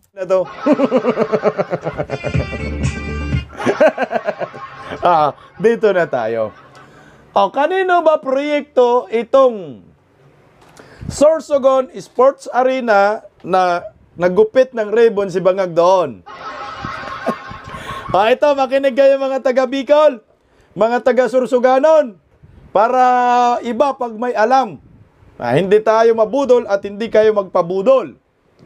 na to. Dito na tayo. Kanino ba proyekto itong Sorsogon Sports Arena na nagupit ng ribbon si Bangag doon? Ito, makinig kayo mga taga Bicol, mga taga Sorsoganon, para iba pag may alam. Hindi tayo mabudol at hindi kayo magpabudol.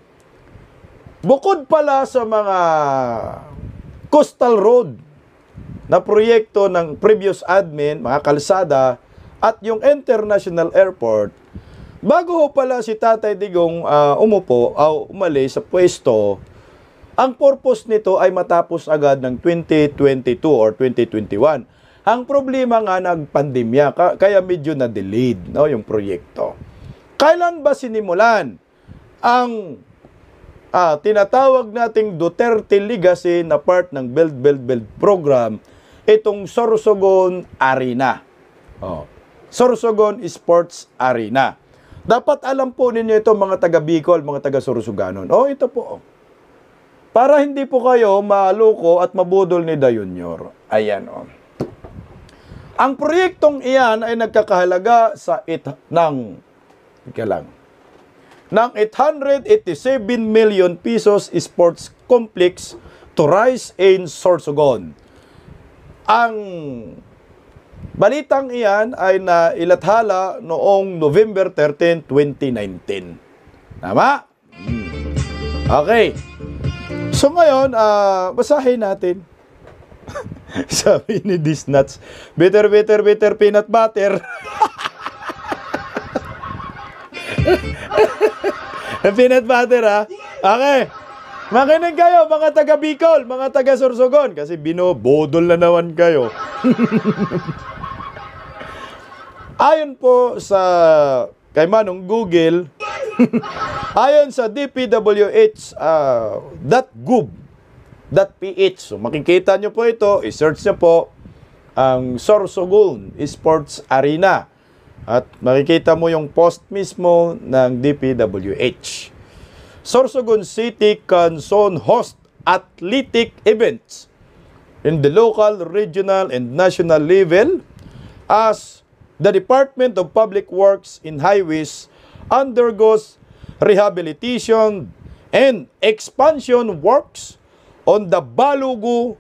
Bukod pala sa mga coastal road na proyekto ng previous admin, mga kalsada, at yung international airport, bago ho pala si Tatay Digong umalis sa pwesto, ang purpose nito ay matapos agad ng 2022 or 2021. Ang problema nga nagpandemya, kaya medyo na-delayed yung proyekto. Kailan ba sinimulan ang tinatawag nating Duterte Legacy na part ng Build, Build, Build program, itong Sorsogon Arena. Sorsogon Sports Arena. Dapat alam po ninyo ito mga taga Bicol, mga taga Sorsoganon. Ito po. Para hindi po kayo maluko at mabudol ni Dayunyor. Ayan Ang proyektong iyan ay nagkakahalaga ng 887 million pesos sports complex to rise in Sorsogon. Ang balitang iyan ay nailathala noong November 13, 2019. Tama? Okay. So ngayon, basahin natin. Sabi ni Disnuts, bitter, bitter, bitter peanut butter. Peanut butter, ha? Okay. Makinig kayo, mga taga Bicol, mga taga Sorsogon, kasi binobodol na naman kayo. Ayon po sa kay Manong Google, ayon sa dpwh.gov.ph, so makikita nyo po ito, i-search nyo po ang Sorsogon Sports Arena at makikita mo yung post mismo ng DPWH. Sorsogon City can soon host athletic events in the local, regional, and national level as the Department of Public Works and Highways undergoes rehabilitation and expansion works on the Balugo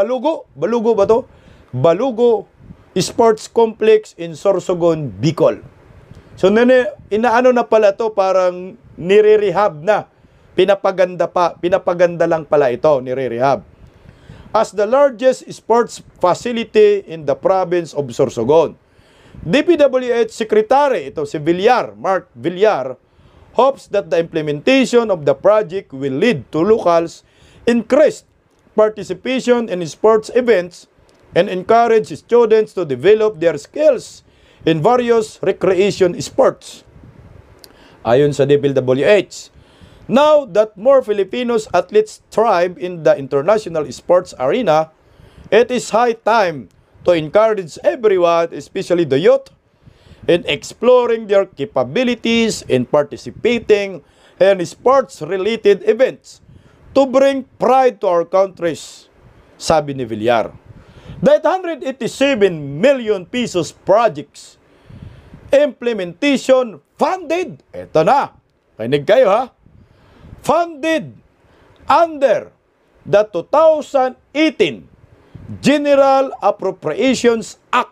Sports Complex in Sorsogon, Bicol. So, inaano na pala to, parang nire-rehab na. Pinapaganda lang pala ito, nire-rehab. As the largest sports facility in the province of Sorsogon, DPWH Secretary, ito si Mark Villar, hopes that the implementation of the project will lead to locals' increased participation in sports events and encourage students to develop their skills in various recreation sports. Ayon sa DPWH, now that more Filipinos athletes thrive in the international sports arena, it is high time to encourage everyone, especially the youth, in exploring their capabilities in participating in sports-related events to bring pride to our countries, sabi ni Villar. The 887 million pesos projects implementation funded, eto na, panig kayo ha, funded under the 2018 General Appropriations Act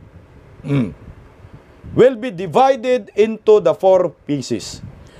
will be divided into the 4 pieces.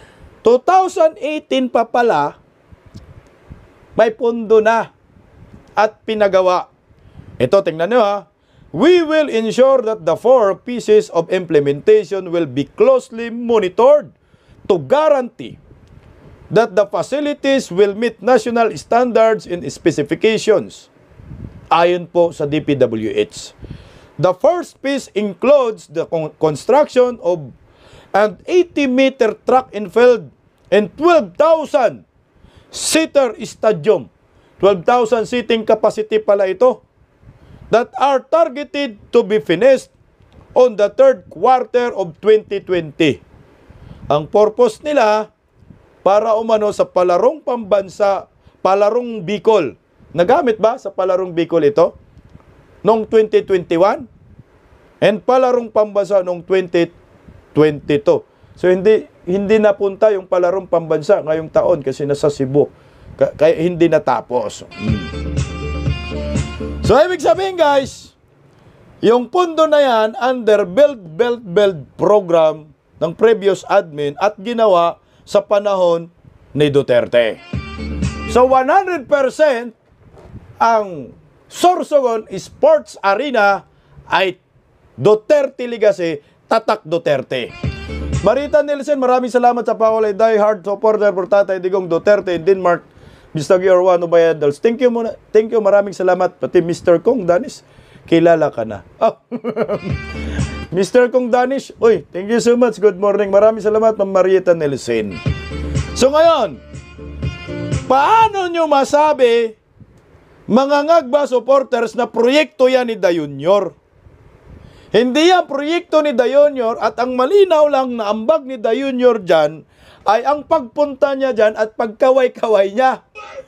2018 pa pala, may pondo na at pinagawa. Ito, tingnan nyo ha. We will ensure that the 4 pieces of implementation will be closely monitored to guarantee that the facilities will meet national standards and specifications. Ayon po sa DPWH. The first piece includes the construction of an 80-meter track and field and 12,000 seater stadium. 12,000 seating capacity pala ito that are targeted to be finished on the third quarter of 2020. Ang purpose nila, para umano sa palarong pambansa, palarong Bicol. Nagamit ba sa palarong Bicol ito? Noong 2021? And palarong pambansa noong 2022. So hindi napunta yung palarong pambansa ngayong taon kasi nasa Cebu. Kaya hindi natapos. So ibig sabihin guys, yung pundo na yan under build program ng previous admin at ginawa sa panahon ni Duterte. So 100% ang Sorsogon Sports Arena ay Duterte Legacy, Tatak Duterte. Marita Nielsen, maraming salamat sa pawalay die-hard supporter for Tatay Digong Duterte in Denmark. Mr. Giorwano Bayadals. Thank you muna. Thank you, maraming salamat. Pati Mr. Kong Danis, kilala ka na. Oh. Mr. Kong Danish, uy, thank you so much. Good morning. Maraming salamat, Ma'am Marieta Nielsen. So ngayon, paano nyo masabi, mga ngagba supporters, na proyekto yan ni Dayunyor? Hindi yan proyekto ni Dayunyor at ang malinaw lang na ambag ni Dayunyor dyan ay ang pagpunta niya dyan at pagkaway-kaway niya.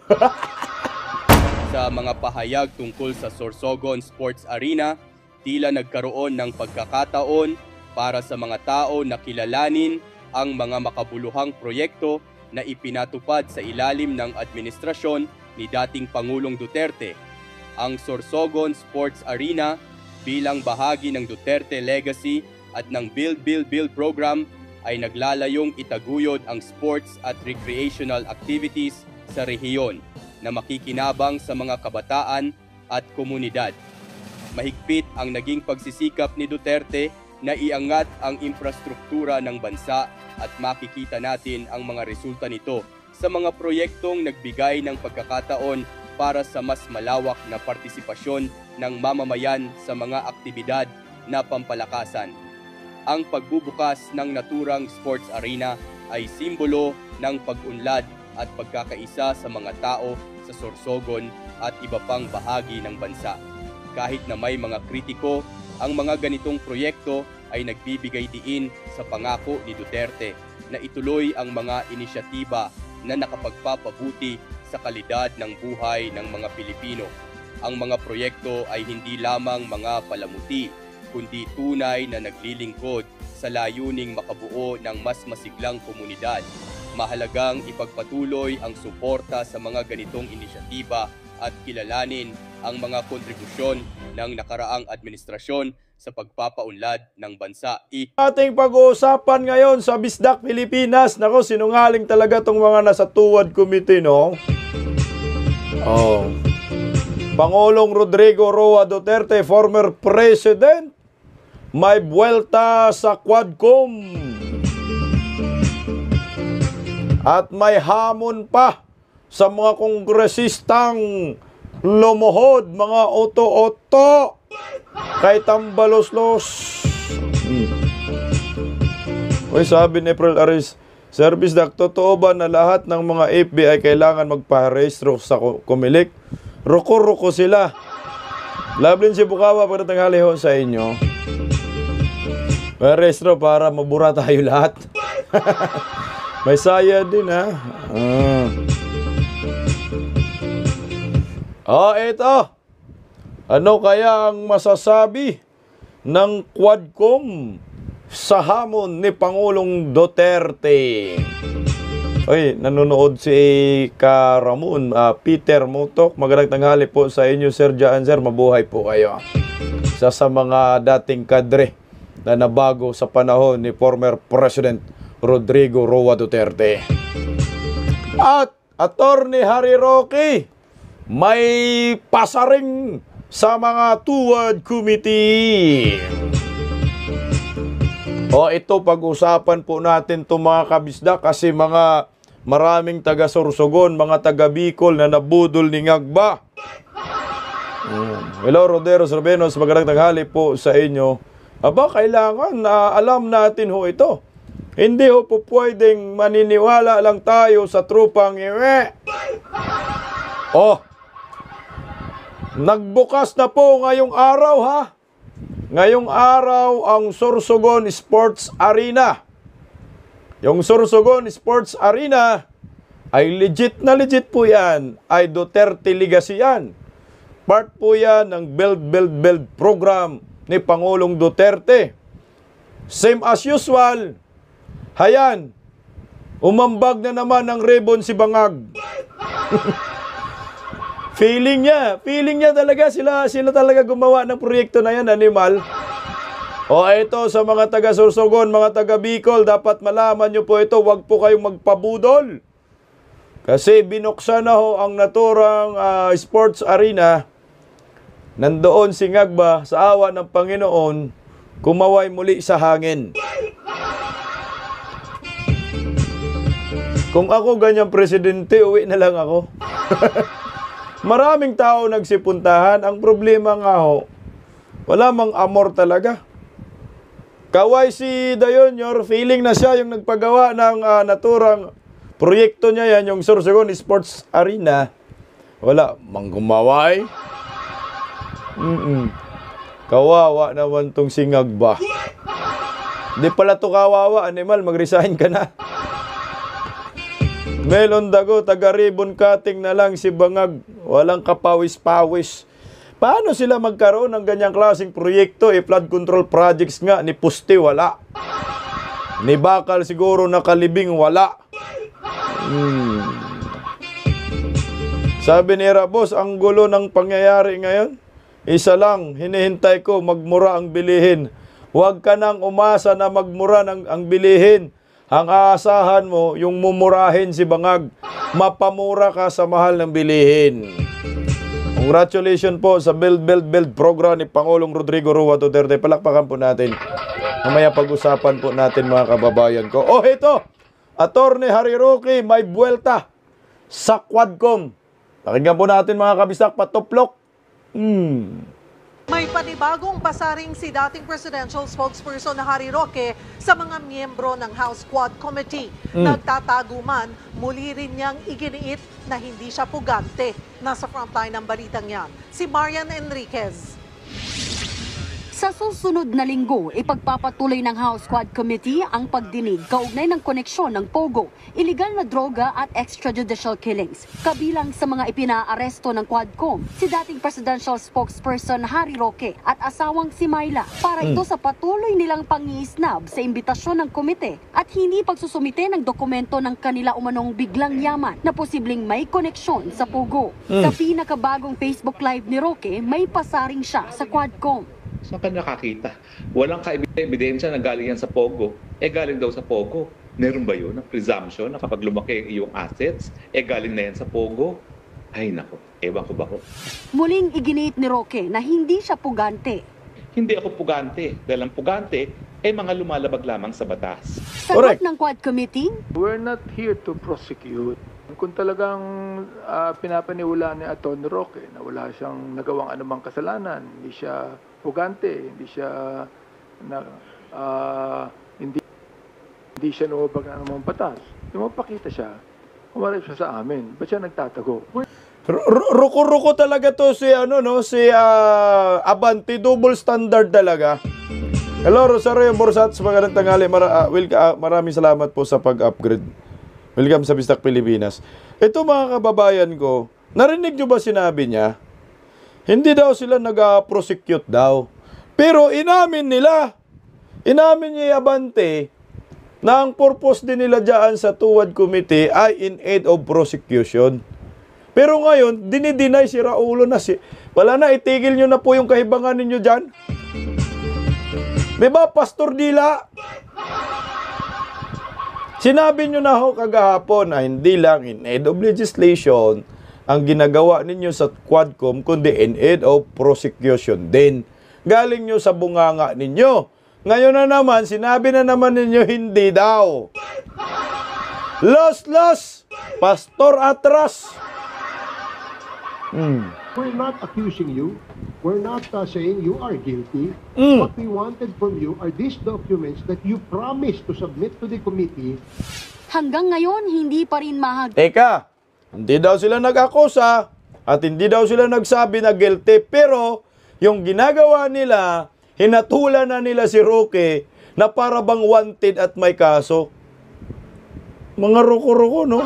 Sa mga pahayag tungkol sa Sorsogon Sports Arena, tila nagkaroon ng pagkakataon para sa mga tao na kilalanin ang mga makabuluhang proyekto na ipinatupad sa ilalim ng administrasyon ni dating Pangulong Duterte. Ang Sorsogon Sports Arena bilang bahagi ng Duterte Legacy at ng Build Program ay naglalayong itaguyod ang sports at recreational activities sa rehiyon na makikinabang sa mga kabataan at komunidad. Mahigpit ang naging pagsisikap ni Duterte na iangat ang infrastruktura ng bansa at makikita natin ang mga resulta nito sa mga proyektong nagbigay ng pagkakataon para sa mas malawak na partisipasyon ng mamamayan sa mga aktibidad na pampalakasan. Ang pagbubukas ng naturang sports arena ay simbolo ng pag-unlad at pagkakaisa sa mga tao sa Sorsogon at iba pang bahagi ng bansa. Kahit na may mga kritiko, ang mga ganitong proyekto ay nagbibigay diin sa pangako ni Duterte na ituloy ang mga inisyatiba na nakapagpapabuti sa kalidad ng buhay ng mga Pilipino. Ang mga proyekto ay hindi lamang mga palamuti, kundi tunay na naglilingkod sa layuning makabuo ng mas masiglang komunidad. Mahalagang ipagpatuloy ang suporta sa mga ganitong inisyatiba at kilalanin ang mga kontribusyon ng nakaraang administrasyon sa pagpapaunlad ng bansa. Ating pag-uusapan ngayon sa Bisdak Pilipinas. Nako, sinungaling talaga tong mga nasa tuwad committee, no? Oh. Pangulong Rodrigo Roa Duterte, former president, may buwelta sa Quadcom. At may hamon pa sa mga kongresistang lumuhod, mga oto-oto kay Tambaloslos. Uy, sabi ni April Aris, Service Doc, totoo ba na lahat ng mga FBI kailangan magpa-rehistro sa Comelec? Ruko-ruko sila. Lablin si Bukawa, pagdatanghali ho sa inyo. Pa-rehistro para mabura tayo lahat. May saya din, ha? Ito. Ano kaya ang masasabi ng Quadcom sa hamon ni Pangulong Duterte? Oy, nanonood si Karamon, Peter Mutok. Magandang tanghali po sa inyo, Sir Jaan, Sir. Mabuhay po kayo. Isa sa mga dating kadre na nabago sa panahon ni former President Rodrigo Roa Duterte. At Attorney Harry Roque, may pasaring sa mga tuwad committee. Ito pag-usapan po natin itong mga kabisda kasi maraming taga Sorsogon, mga taga Bicol na nabudol ni Ngagba. Hello, Roderos Robenos, magandang tanghali po sa inyo. Kailangan na alam natin ho ito. Hindi ho po pwedeng maniniwala lang tayo sa trupang iwe. Nagbukas na po ngayong araw, ha? Ngayong araw ang Sorsogon Sports Arena. yung Sorsogon Sports Arena ay legit na legit po yan. Ay Duterte legacy yan. Part po yan ng build program ni Pangulong Duterte. Same as usual. Hayan, umambag na naman ng ribbon si Bangag. Feeling niya talaga sila talaga gumawa ng proyekto na yan, animal. O ito sa mga taga Sorsogon, mga taga Bicol, dapat malaman nyo po ito, wag po kayong magpabudol. Kasi binuksan na ho ang naturang sports arena. Nandoon si Ngagba sa awa ng Panginoon, kumaway muli sa hangin. Kung ako ganyang presidente, uwi na lang ako. Maraming tao nagsipuntahan. Ang problema nga ho, wala mang amor talaga. Kaway si Dayonyor, feeling na siya yung nagpagawa ng naturang proyekto niya yan, yung Sorsogon Sports Arena. Wala mang gumaway. Kawawa naman tong si Ngagba. Di pala to kawawa, animal, mag-resign ka na. Melon dago, taga-ribbon cutting na lang si Bangag. Walang kapawis-pawis. Paano sila magkaroon ng ganyang klaseng proyekto? Flood control projects nga, ni Puste wala. Ni Bakal siguro nakalibing wala. Sabi ni Rabos, ang gulo ng pangyayari ngayon. Isa lang, hinihintay ko, magmura ang bilihin. Huwag ka nang umasa na magmura ang bilihin. Ang aasahan mo, yung mumurahin si Bangag. Mapamura ka sa mahal ng bilihin. Congratulations po sa build program ni Pangulong Rodrigo Roa Duterte. Palakpakan po natin. Mamaya pag-usapan po natin mga kababayan ko. Oh, ito! Attorney Harry Roque, may buwelta sa Quadcom. Pakinggan po natin mga kabistak, patuplok. May panibagong pasaring si dating presidential spokesperson na Harry Roque sa mga miyembro ng House Quad Committee. Nagtatago man, muli rin niyang iginiit na hindi siya pugante. Nasa frontline ng balitang yan, si Marian Enriquez. Sa susunod na linggo, ipagpapatuloy ng House Quad Committee ang pagdinig kaugnay ng koneksyon ng POGO, iligal na droga at extrajudicial killings. Kabilang sa mga ipinaaresto ng Quadcom, si dating presidential spokesperson Harry Roque at asawang si Myla para ito sa patuloy nilang pangiisnab sa imbitasyon ng komite at hindi pagsusumite ng dokumento ng kanila umanong biglang yaman na posibleng may koneksyon sa POGO. Sa pinakabagong Facebook Live ni Roque, may pasaring siya sa Quadcom. Saan ka nakakita? Walang ebidensya na galing yan sa POGO. Galing daw sa POGO. Meron ba yun? Ang presumption na kapag lumaki yung assets, galing na yan sa POGO? Ay nako, ewan ko ba ko. Muling iginiit ni Roque na hindi siya pugante. Hindi ako pugante. Dahil ang pugante ay mga lumalabag lamang sa batas. Sagot ng Quad Committee, we're not here to prosecute. Kung talagang pinapaniwalaan ni Atty. Roque na wala siyang nagawang anumang kasalanan, hindi siya pugante, hindi siya hindi siya lumabag ng anumang batas. Magpakita siya, umarap siya sa amin. Ba't siya nagtatago? Ruko-ruko talaga to si Abante, double standard talaga. Hello, Rosario Borsats, magandang tanghali. Maraming salamat po sa pag-upgrade. Welcome sa Bistak Pilipinas. Ito mga kababayan ko, narinig nyo ba sinabi niya? Hindi daw sila nag-prosecute daw. Pero inamin niya Abante, na ang purpose din nila dyan sa Tuwad Committee ay in aid of prosecution. Pero ngayon, dinideny si Raulo na wala na, itigil nyo na po yung kahibangan ninyo dyan. May ba, Pastor Dila? Sinabi nyo na ho kagahapon na hindi lang in aid of legislation ang ginagawa ninyo sa Quadcom, kundi in aid of prosecution din. Galing nyo sa bunganga ninyo. Ngayon na naman, sinabi na naman ninyo hindi daw. Los! Pastor atras! We're not accusing you. We're not saying you are guilty. What we wanted from you are these documents that you promised to submit to the committee. hanggang ngayon hindi pa rin Teka, hindi daw sila nag-akusa at hindi daw sila nagsabi na guilty, pero yung ginagawa nila, hinatulan na nila si Roque na para bang wanted at may kaso. Mga roko-roko, no?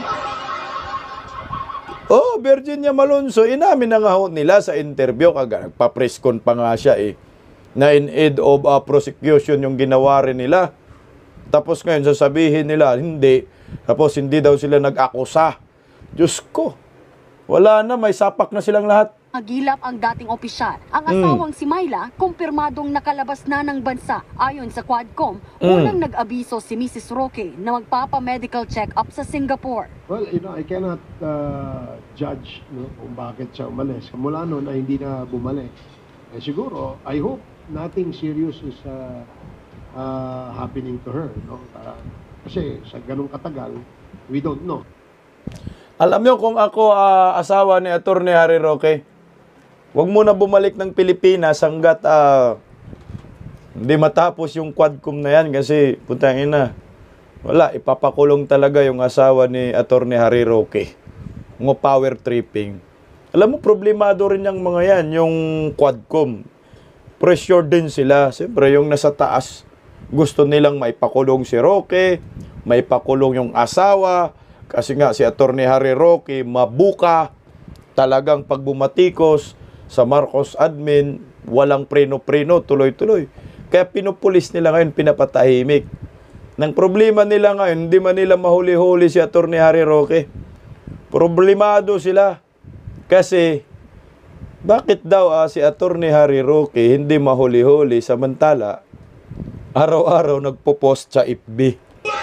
Oh, Virginia Malonzo, inamin na nga ho nila sa interview, nagpa-press con pa nga siya na in aid of prosecution yung ginawa rin nila. Tapos ngayon sasabihin nila, hindi. Tapos hindi daw sila nag-akusa. Diyos ko, wala na, may sapak na silang lahat. Nagilap ang dating opisyal. Ang asawang si Myla, kumpirmadong nakalabas na ng bansa. Ayon sa Quadcom, unang nag-abiso si Mrs. Roque na magpapa-medical check-up sa Singapore. Well, I cannot judge kung bakit siya umalis. Mula noon ay hindi na bumalik. Siguro, I hope nothing serious is happening to her. No? Kasi sa ganung katagal, we don't know. Alam niyo, kung ako asawa ni Atty. Harry Roque, huwag muna bumalik ng Pilipinas hanggat hindi matapos yung Quadcom na yan kasi putangin na. Wala, ipapakulong talaga yung asawa ni Atty. Harry Roque. Mga power tripping. Alam mo, problemado rin yung mga yan, yung Quadcom. Pressure din sila. Siyempre, yung nasa taas, gusto nilang maipakulong si Roque, maipakulong yung asawa, kasi nga si Atty. Harry Roque, mabuka, talagang pagbumatikos sa Marcos admin, walang preno-preno, tuloy-tuloy. Kaya pinupulis nila ngayon, pinapatahimik. Nang problema nila ngayon, hindi man nila mahuli-huli si Atty. Harry Roque. Problemado sila. Kasi, bakit daw si Atty. Harry Roque hindi mahuli-huli samantala araw-araw nagpo-post sa FB?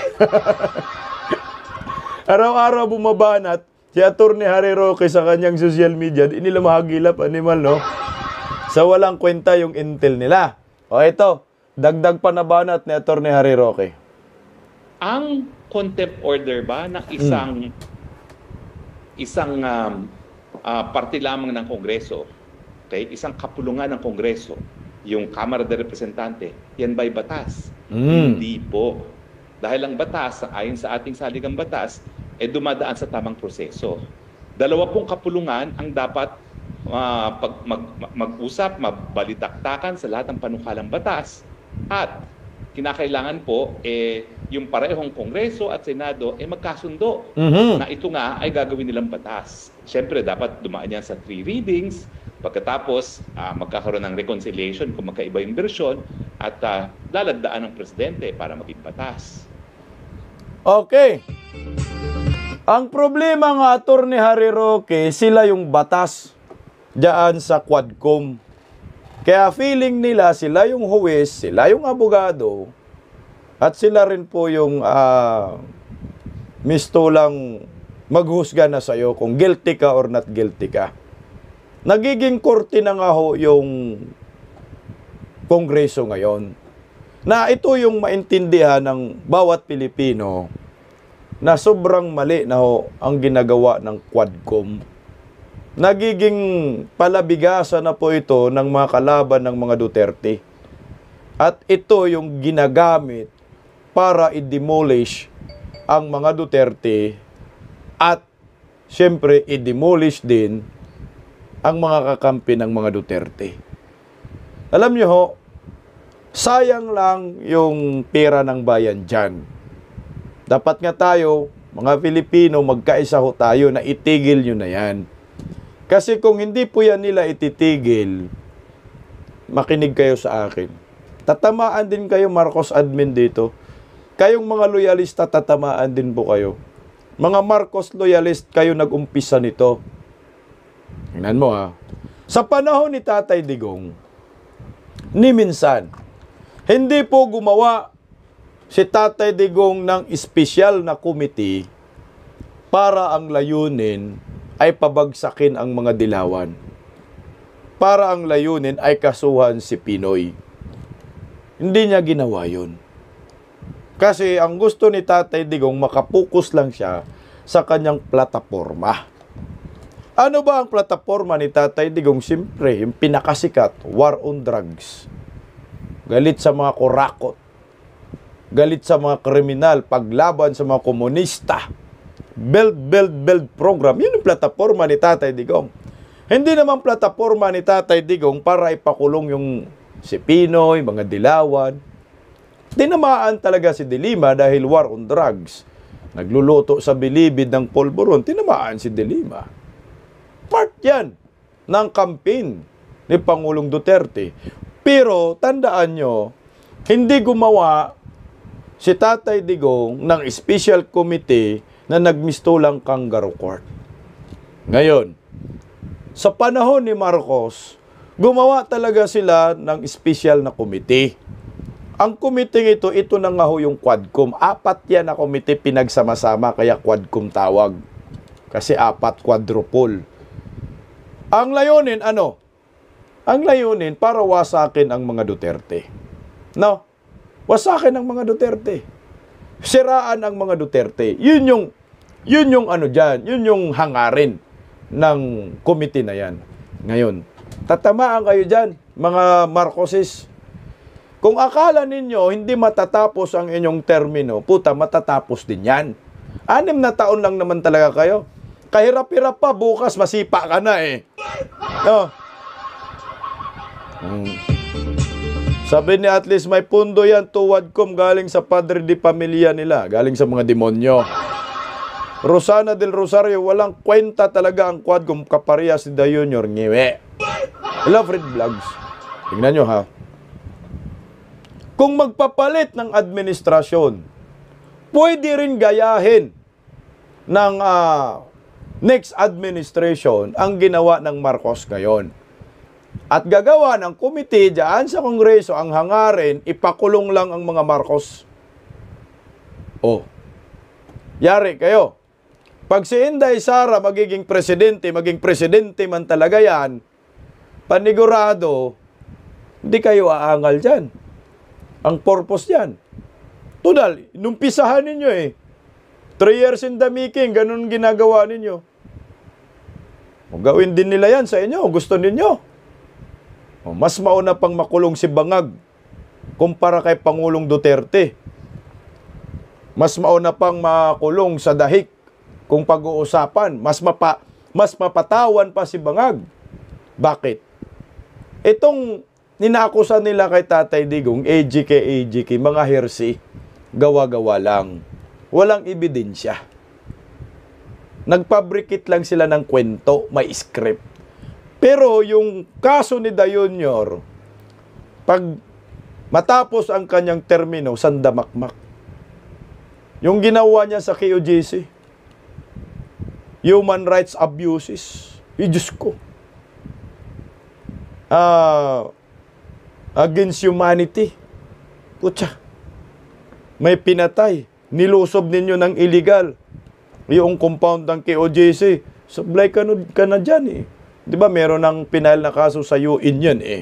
Araw-araw bumabanat si Atty. Harry Roque sa kanyang social media. Di nila mahagilap, animal, no? Sa walang kwenta yung intel nila. O ito, dagdag pa na banat ni Atty. Harry Roque. Ang contempt order ba ng isang parte lamang ng Kongreso, okay? Isang kapulungan ng Kongreso, yung Kamara de Representante, yan ba'y batas? Hindi po. Dahil ang batas, ayon sa ating saligang batas, dumadaan sa tamang proseso. 2 kapulungan ang dapat mag-usap, mabalitaktakan sa lahat ng panukalang batas. At kinakailangan po, yung parehong Kongreso at Senado magkasundo na ito nga ay gagawin nilang batas. Siyempre, dapat dumaan yan sa 3 readings. Pagkatapos, magkakaroon ng reconciliation kung magkaiba yung bersyon at lalandaan ng Presidente para maging batas. Okay. Ang problema nga, Atty. Harry Roque, sila yung batas diyan sa Quadcom. Kaya feeling nila, sila yung huwes, sila yung abogado, at sila rin po yung mistulang maghusga na sa'yo kung guilty ka or not guilty ka. Nagiging korte na nga ho yung Kongreso ngayon. Na ito yung maintindihan ng bawat Pilipino na sobrang mali na ho ang ginagawa ng Quadcom. Nagiging palabigasan na po ito ng mga kalaban ng mga Duterte. At ito yung ginagamit para i-demolish ang mga Duterte at siyempre i-demolish din ang mga kakampi ng mga Duterte. Alam niyo ho, sayang lang yung pera ng bayan dyan. Dapat nga tayo, mga Pilipino, magkaisa ho tayo na itigil nyo na yan. Kasi kung hindi po yan nila ititigil, makinig kayo sa akin. Tatamaan din kayo, Marcos admin dito. Kayong mga loyalista, tatamaan din po kayo. Mga Marcos loyalist, kayo nag-umpisa nito. Tingnan mo ha. Sa panahon ni Tatay Digong, ni minsan, hindi po gumawa si Tatay Digong ng espesyal na committee para ang layunin ay pabagsakin ang mga dilawan. Para ang layunin ay kasuhan si Pinoy. Hindi niya ginawa yun. Kasi ang gusto ni Tatay Digong, makapokus lang siya sa kanyang plataforma. Ano ba ang plataforma ni Tatay Digong? Siyempre, yung pinakasikat, war on drugs. Galit sa mga kurakot. Galit sa mga kriminal, paglaban sa mga komunista. Build program. Yun yung plataforma ni Tatay Digong. Hindi naman plataforma ni Tatay Digong para ipakulong yung si Pinoy, mga dilawan. Tinamaan talaga si Dilima dahil war on drugs. nagluluto sa bilibid ng polvoron, tinamaan si De Lima. Part yan ng campaign ni Pangulong Duterte. Pero tandaan nyo, hindi gumawa si Tatay Digong ng special committee na nagmistulang kangaroo court. Ngayon, sa panahon ni Marcos, gumawa talaga sila ng special na committee. Ang committee ito na nga ho yung Quadcom. 4 yan na committee pinagsama-sama, kaya Quadcom tawag. Kasi 4, quadruple. Ang layunin, ano? Ang layunin, para wasakin ang mga Duterte. No? Wasakin ang mga Duterte. Siraan ang mga Duterte. Yun yung ano dyan, yun yung hangarin ng committee na yan. Ngayon, tatamaan kayo dyan, mga Marcoses. Kung akala ninyo hindi matatapos ang inyong termino, puta, matatapos din yan. 6 na taon lang naman talaga kayo. Kahirap-hirap pa, bukas masipa ka na eh. No? Sabi ni at least may pundo yan tuwadkom galing sa Padre de Pamilya nila, galing sa mga demonyo. Rosana del Rosario, walang kwenta talaga ang Quadcom kaparehas si Da Junior, ngiwe. Hello, Fred Vlogs. Tingnan nyo ha. Kung magpapalit ng administrasyon, pwede rin gayahin ng next administration ang ginawa ng Marcos ngayon. At gagawa ng committee dyan sa Kongreso ang hangarin, ipakulong lang ang mga Marcos. Oh, yari kayo. Pag si Inday Sara maging presidente man talaga yan, panigurado, hindi kayo aangal dyan. Ang purpose yan. Tunal, numpisahan ninyo eh. 3 years in the making, ganun ginagawa ninyo. O, gawin din nila yan sa inyo, gusto ninyo. O, mas mauna pang makulong si Bangag kumpara kay Pangulong Duterte. Mas mauna pang makulong sa dahik kung pag-uusapan. Mas mapatawan pa si Bangag. Bakit? Itong ninaakusan nila kay Tatay Digong, AGK, mga hersi, gawa-gawa lang. Walang ebidensya. Nagpabrikit lang sila ng kwento, may script. Pero yung kaso ni Da Junior, pag matapos ang kanyang termino, sandamakmak. Yung ginawa niya sa KOJC, human rights abuses, Diyos ko. Against humanity. Putya. May pinatay. Nilusob ninyo ng illegal. Yung compound ng KOJC. Sablay ka na dyan eh. Di ba meron ng pinal na kaso sa UN yan eh.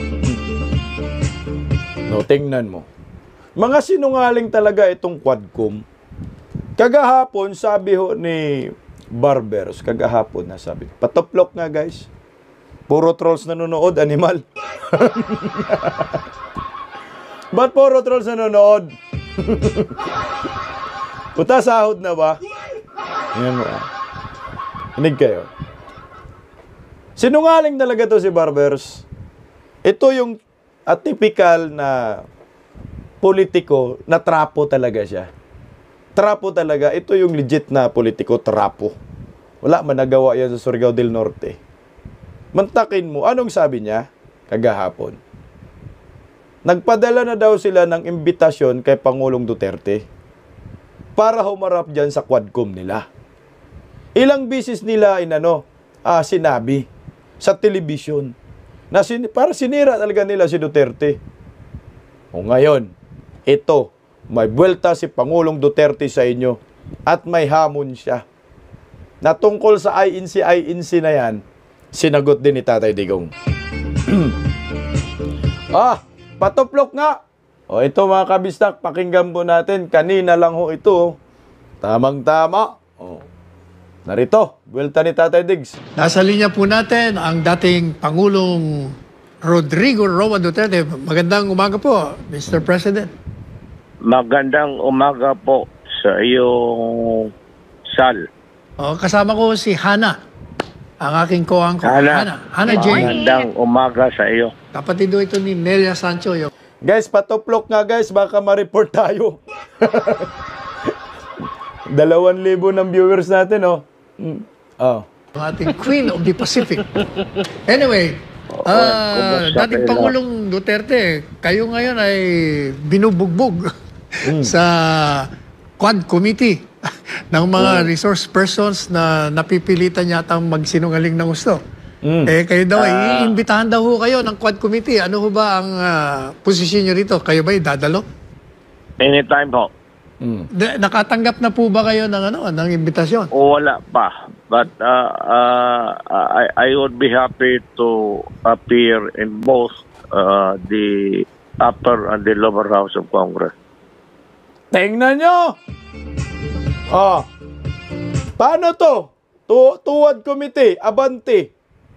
No, tingnan mo. Mga sinungaling talaga itong Quadcom. Kagahapon, sabi ho ni Barbers, kagahapon na sabi, patoplok nga guys. Puro trolls nanonood, animal. Ba't puro trolls nanonood? Puta, sahod na ba? Yan mo ah. Hinig kayo. Sinungaling talaga to si Barbers. Ito yung typical na politiko na trapo talaga siya. Trapo talaga. Ito yung legit na politiko, trapo. Wala man nagawa yan sa Surigao del Norte. Mantakin mo, anong sabi niya kagahapon? Nagpadala na daw sila ng imbitasyon kay Pangulong Duterte para humarap dyan sa Quadcom nila. Ilang bisis nila sinabi sa telebisyon na para sinira talaga nila si Duterte. O ngayon, ito, may buwelta si Pangulong Duterte sa inyo at may hamon siya. Na tungkol sa INC na yan, sinagot din ni Tatay Digong. Patoplok nga. O ito mga kabistak, pakinggan po natin. Kanina lang ho ito. Tamang-tama. O. Narito, buwelta ni Tatay Diggs. Nasa linya po natin ang dating Pangulong Rodrigo Roman Duterte. Magandang umaga po, Mr. President. Magandang umaga po sa iyong Sal. Kasama ko si Hana, ang aking co-anchor. Hana Jane. Magandang umaga sa iyo. Kapatid do ito ni Nelia Sancho. Guys, patoplok nga guys, baka ma-report tayo. 2,000 ng viewers natin, oh. Oh. Ang ating Queen of the Pacific. Anyway, kumusta dating kayo? Pangulong Duterte, kayo ngayon ay binubugbog sa Quad Committee ng mga resource persons na napipilitan yata magsinungaling ng gusto. Kayo daw, iimbitahan daw ho kayo ng Quad Committee. Ano ho ba ang posisyon nyo rito? Kayo ba dadalo? Anytime ho. Nakatanggap na po ba kayo ng imbitasyon? Wala pa. But I would be happy to appear in both the upper and the lower house of Congress. Tingnan nyo! Oh. Paano to? Tuwad Committee, abante.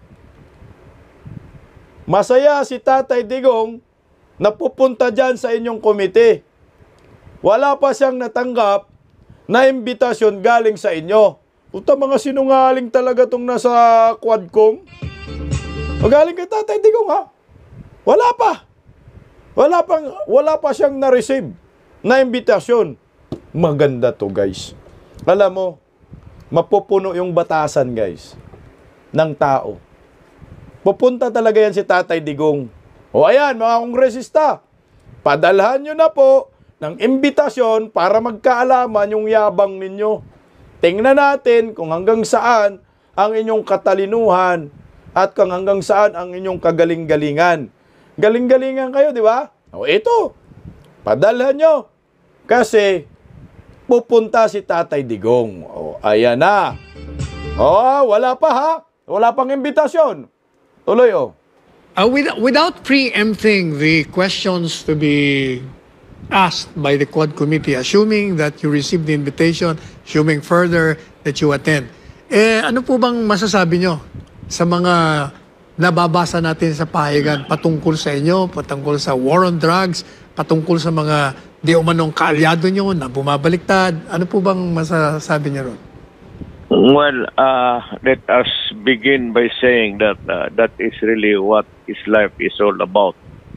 Masaya si Tatay Digong na pupunta dyan sa inyong komite. Wala pa siyang natanggap na imbitasyon galing sa inyo. Puta, mga sinungaling talaga tong nasa Quadcom. Magaling kay Tatay Digong, ha? Wala pa. Wala pa siyang na-receive na imbitasyon. Maganda to, guys. Alam mo, mapupuno yung batasan, guys, ng tao. Pupunta talaga yan si Tatay Digong. O ayan, mga kongresista, padalhan nyo na po ng imbitasyon para magkaalaman yung yabang ninyo. Tingnan natin kung hanggang saan ang inyong katalinuhan at kung hanggang saan ang inyong kagaling-galingan. Galing-galingan kayo, di ba? O ito, padalhan nyo. Kasi pupunta si Tatay Digong. O, ayan na. O, wala pa ha? Wala pang imbitasyon. Tuloy, o. Without preempting the questions to be asked by the Quad Committee, assuming that you received the invitation, assuming further that you attend, ano po bang masasabi nyo sa mga nababasa natin sa pahayagan patungkol sa inyo, patungkol sa war on drugs, patungkol sa mga di umanong kaalyado nyo na bumabaliktad? Ano po bang masasabi nyo ron? Well, let us begin by saying that that is really what his life is all about.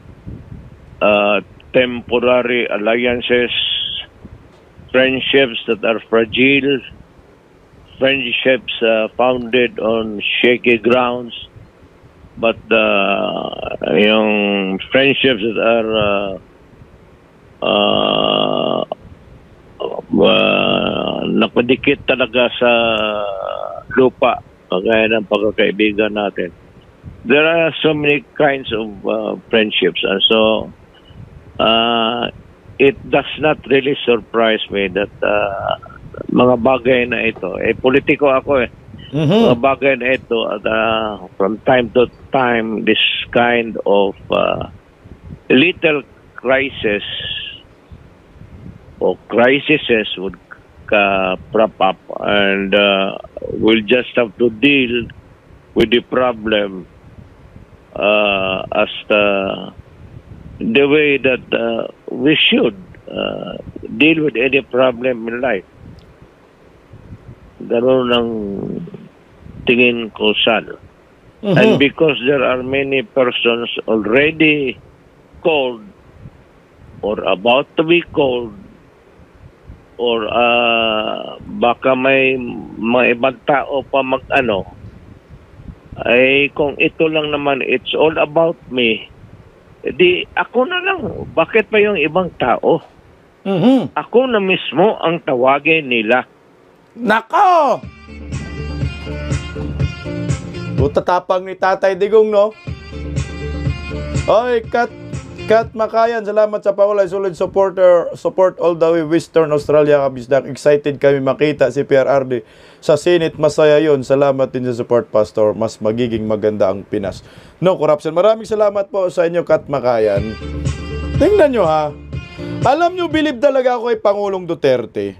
Temporary alliances, friendships that are fragile, friendships founded on shaky grounds, but yung friendships that are nakadikit talaga sa lupa, kagaya ng pagkakaibigan natin. There are so many kinds of friendships, and so it does not really surprise me that mga bagay na ito, politiko ako mga bagay na ito, from time to time, this kind of little crisis or crises would prop up, and we'll just have to deal with the problem as the way that we should deal with any problem in life. Ganun ang tingin ko, Sal. And because there are many persons already called or about to be called, or baka may mga ibang tao pa mag-ano, ay kung ito lang naman, it's all about me, di ako na lang. Bakit pa yung ibang tao? Ako na mismo ang tawagin nila. Nako! Tatapang ni Tatay Digong, no? Oy, Kat Makayan, salamat sa pakulay. Solid supporter. Support all the way Western Australia, kabisdak. Excited kami makita si PRRD sa Senate. Masaya yun. Salamat din sa support, Pastor. Mas magiging maganda ang Pinas. No corruption. Maraming salamat po sa inyo, Kat Makayan. Tingnan nyo, ha? Alam nyo, bilib talaga ako kay Pangulong Duterte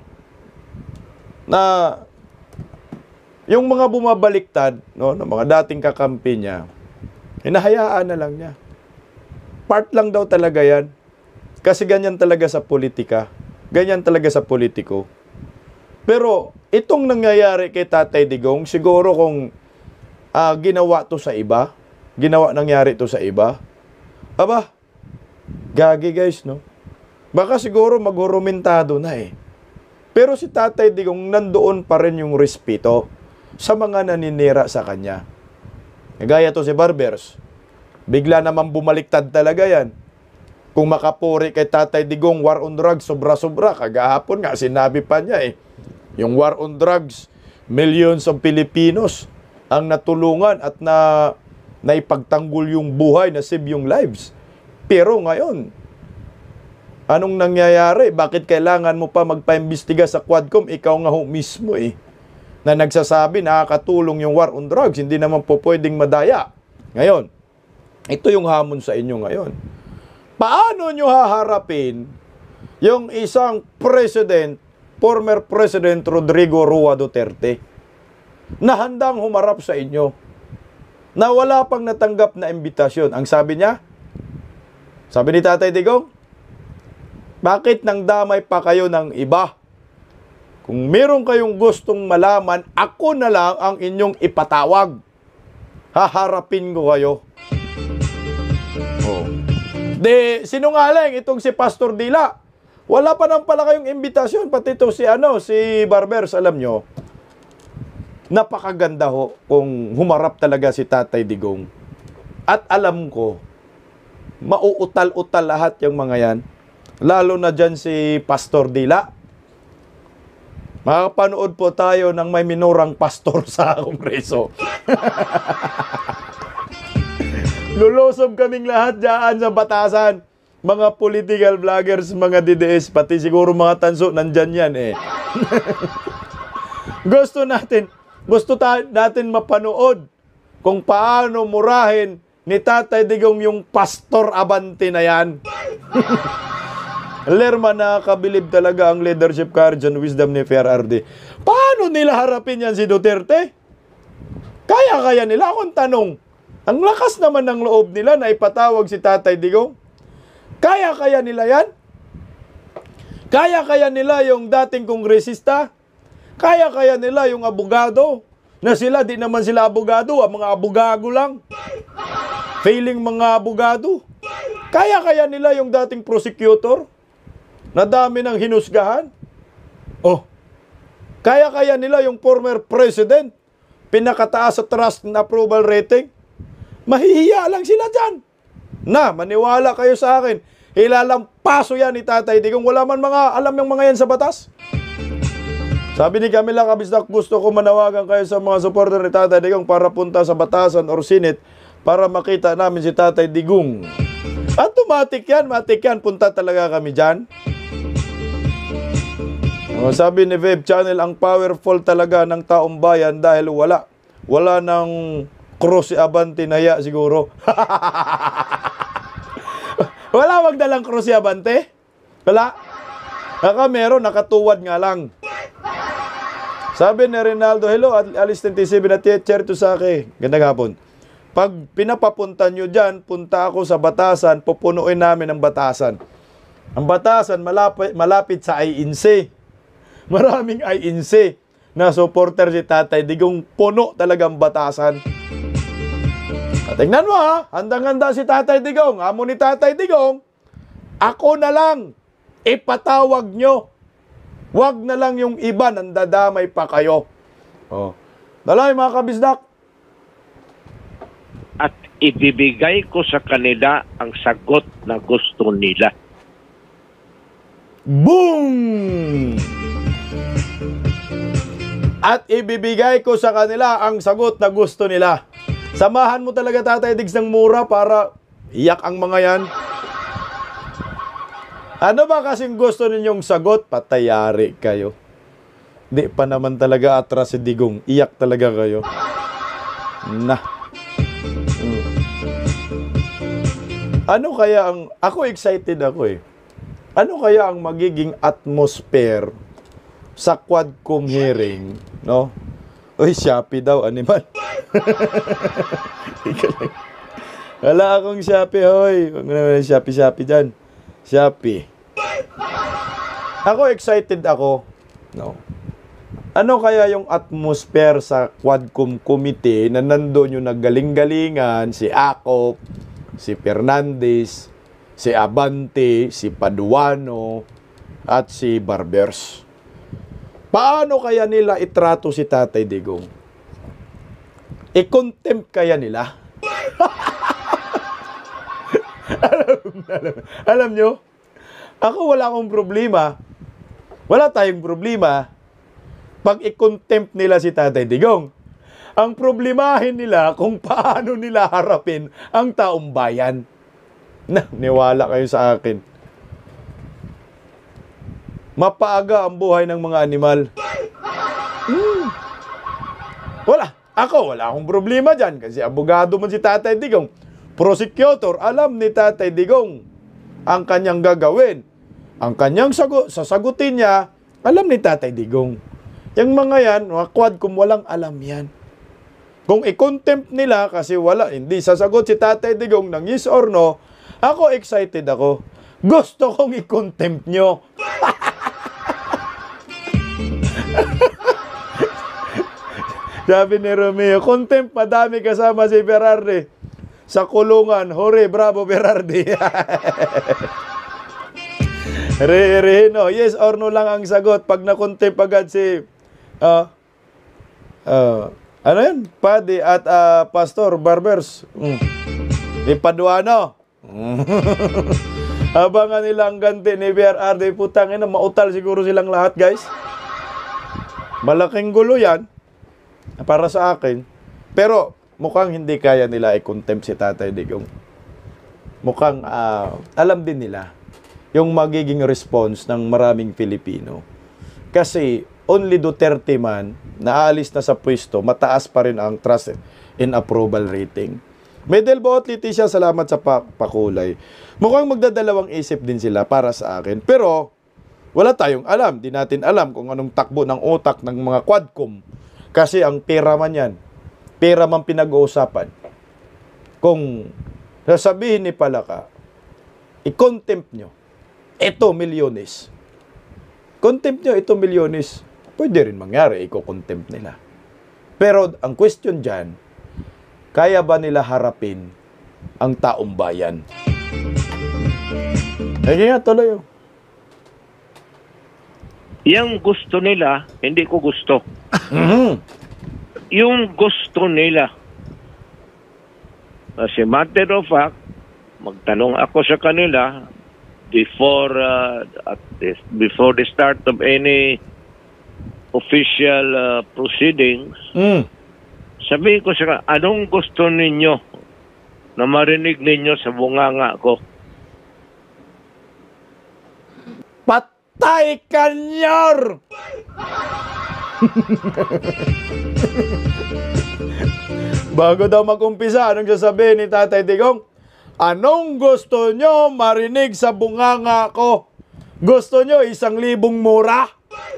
na yung mga bumabaliktad, no, ng mga dating kakampi niya, hinahayaan na lang niya. Part lang daw talaga yan. Kasi ganyan talaga sa politika. Ganyan talaga sa politiko. Pero itong nangyayari kay Tatay Digong, siguro kung ginawa to sa iba, nangyari to sa iba, aba, gagi guys, no? Baka siguro maghurumentado na eh. Pero si Tatay Digong nandoon pa rin yung respeto sa mga naninira sa kanya. Gaya to si Barbers. Bigla naman bumaliktad talaga yan. Kung makapuri kay Tatay Digong, war on drugs, sobra-sobra. Kagahapon nga, sinabi pa niya eh. Yung war on drugs, millions of Filipinos ang natulungan at naipagtanggol yung buhay, na-save yung lives. Pero ngayon, anong nangyayari? Bakit kailangan mo pa magpaimbestiga sa Quadcom? Ikaw nga ho mismo eh, na nagsasabi nakakatulong yung war on drugs, hindi naman po pwedeng madaya. Ngayon, ito yung hamon sa inyo ngayon. Paano nyo haharapin yung isang president, former President Rodrigo Roa Duterte, na handang humarap sa inyo, na wala pang natanggap na imbitasyon? Ang sabi niya, sabi ni Tatay Digong, bakit nang damay pa kayo ng iba? Kung meron kayong gustong malaman, ako na lang ang inyong ipatawag. Haharapin ko kayo. Oh. De, sinungaling itong si Pastor Dila. Wala pa nang pala kayong imbitasyon. Pati ito si Barbers, alam nyo, napakaganda ho kung humarap talaga si Tatay Digong. At alam ko, mauutal-utal lahat yung mga yan. Lalo na dyan si Pastor Dila. Makapanood po tayo ng may minurang pastor sa Kongreso. Lulusob kaming lahat dyan sa batasan. Mga political vloggers, mga DDS, pati siguro mga tanso, nandyan yan eh. Gusto natin mapanood kung paano murahin ni Tatay Digong yung Pastor Abante na yan. Lerma, nakakabilib talaga ang leadership, courage, and wisdom ni PRRD. Paano nila harapin yan si Duterte? Kaya nila? Akong tanong. Ang lakas naman ng loob nila na ipatawag si Tatay Digong. Kaya nila yan? Kaya nila yung dating kongresista? Kaya nila yung abogado? Na sila, di naman sila abogado, mga abogago lang. Failing mga abogado. Kaya nila yung dating prosecutor? Na dami ng hinusgahan? Oh, kaya nila yung former president? Pinakataas sa trust and approval rating? Mahihiya lang sila dyan. Na, maniwala kayo sa akin. Ilalampaso yan ni Tatay Digong. Wala man alam yung mga yan sa batas. Sabi ni Camila Cabisdak, gusto ko manawagan kayo sa mga supporter ni Tatay Digong para punta sa batasan or Senate para makita namin si Tatay Digong. Automatic yan. Punta talaga kami dyan. Sabi ni Web Channel, ang powerful talaga ng taong bayan dahil wala ng cross si Abante, naya siguro. Wala magdalang cross si Abante? Wala? Meron, nakatuwad nga lang. Sabi ni Rinaldo, hello, Alice 27 na teacher to sa akin. Gandang hapon. Pag pinapapunta nyo dyan, punta ako sa batasan, pupunuin namin ang batasan. Ang batasan, malapit sa INC. Maraming INC na supporter si Tatay Digong, puno talagang batasan. At tingnan mo ha, handang-handa si Tatay Digong. Amo ni Tatay Digong, ako na lang, ipatawag nyo. Wag na lang yung iba, nandadamay pa kayo. Oh. Dalay mga kabisdak. At ibibigay ko sa kanila ang sagot na gusto nila. Boom! At ibibigay ko sa kanila ang sagot na gusto nila. Samahan mo talaga Tatay Digs ng mura para iyak ang mga yan. Ano ba kasing gusto ninyong sagot? Patayari kayo. Di pa naman talaga atras si Digong. Iyak talaga kayo. Ano kaya ang... Ako excited ako eh. Ano kaya ang magiging atmosphere sa Quadcom hearing, no? Uy, Shopee daw, animal. Wala akong Shopee, hoy. Huwag mo naman Shopee dyan. Shopee. Ako excited ako, no? Ano kaya yung atmosphere sa Quadcom committee na nandoon yung naggaling-galingan, si Acop, si Fernandez, si Abante, si Paduano, at si Barbers. Paano kaya nila itrato si Tatay Digong? I-contempt kaya nila? alam nyo, ako wala akong problema. Wala tayong problema pag i-contempt nila si Tatay Digong. Ang problemahin nila kung paano nila harapin ang taong bayan. Niwala kayo sa akin. Mapaaga ang buhay ng mga animal. Wala. Ako, wala akong problema dyan. Kasi abogado man si Tatay Digong. Prosecutor, alam ni Tatay Digong ang kanyang gagawin. Ang kanyang sasagutin niya, alam ni Tatay Digong. Yung mga yan, mga quadcom, walang alam yan. Kung i-contempt nila kasi hindi sasagot si Tatay Digong ng yes or no, ako excited ako. Gusto kong i-contempt nyo. Sabi ni Romeo, contempt, madami kasama si Berardi. Sa kulungan, hore, bravo Berardi. Rehino, yes or no lang ang sagot. Pag na-contempt agad si ano yan? Padi at Pastor Barbers. Ipaduano. Abangan nilang ganti ni BRRD. Putang ina, mautal siguro silang lahat, guys. Malaking gulo yan para sa akin. Pero mukhang hindi kaya nila i-contempt si Tatay Digong. Mukhang alam din nila yung magiging response ng maraming Pilipino. Kasi only Duterte man naalis na sa pwesto, mataas pa rin ang trust in approval rating. Medel Boat, Leticia, salamat sa pakulay. Mukhang magdadalawang isip din sila para sa akin. Pero wala tayong alam. Di natin alam kung anong takbo ng utak ng mga quadcom. Kasi ang pera man yan. Pera man pinag-uusapan. Kung sasabihin ni Palaka, i-contempt nyo, ito milyones. Contempt nyo, ito milyones. Pwede rin mangyari, i-contempt nila. Pero ang question dyan, kaya ba nila harapin ang taong bayan? Kaya nga, tuloy. Yang gusto nila, hindi ko gusto. Yung gusto nila. As a matter of fact, magtanong ako sa kanila before the start of any official proceedings. Sabi ko sa anong gusto ninyo na marinig ninyo sa bunganga ko? Patay kanyor! Bago daw mag-umpisa, anong sasabihin ni Tatay Digong? Anong gusto nyo marinig sa bunganga ko? Gusto nyo 1,000 mura?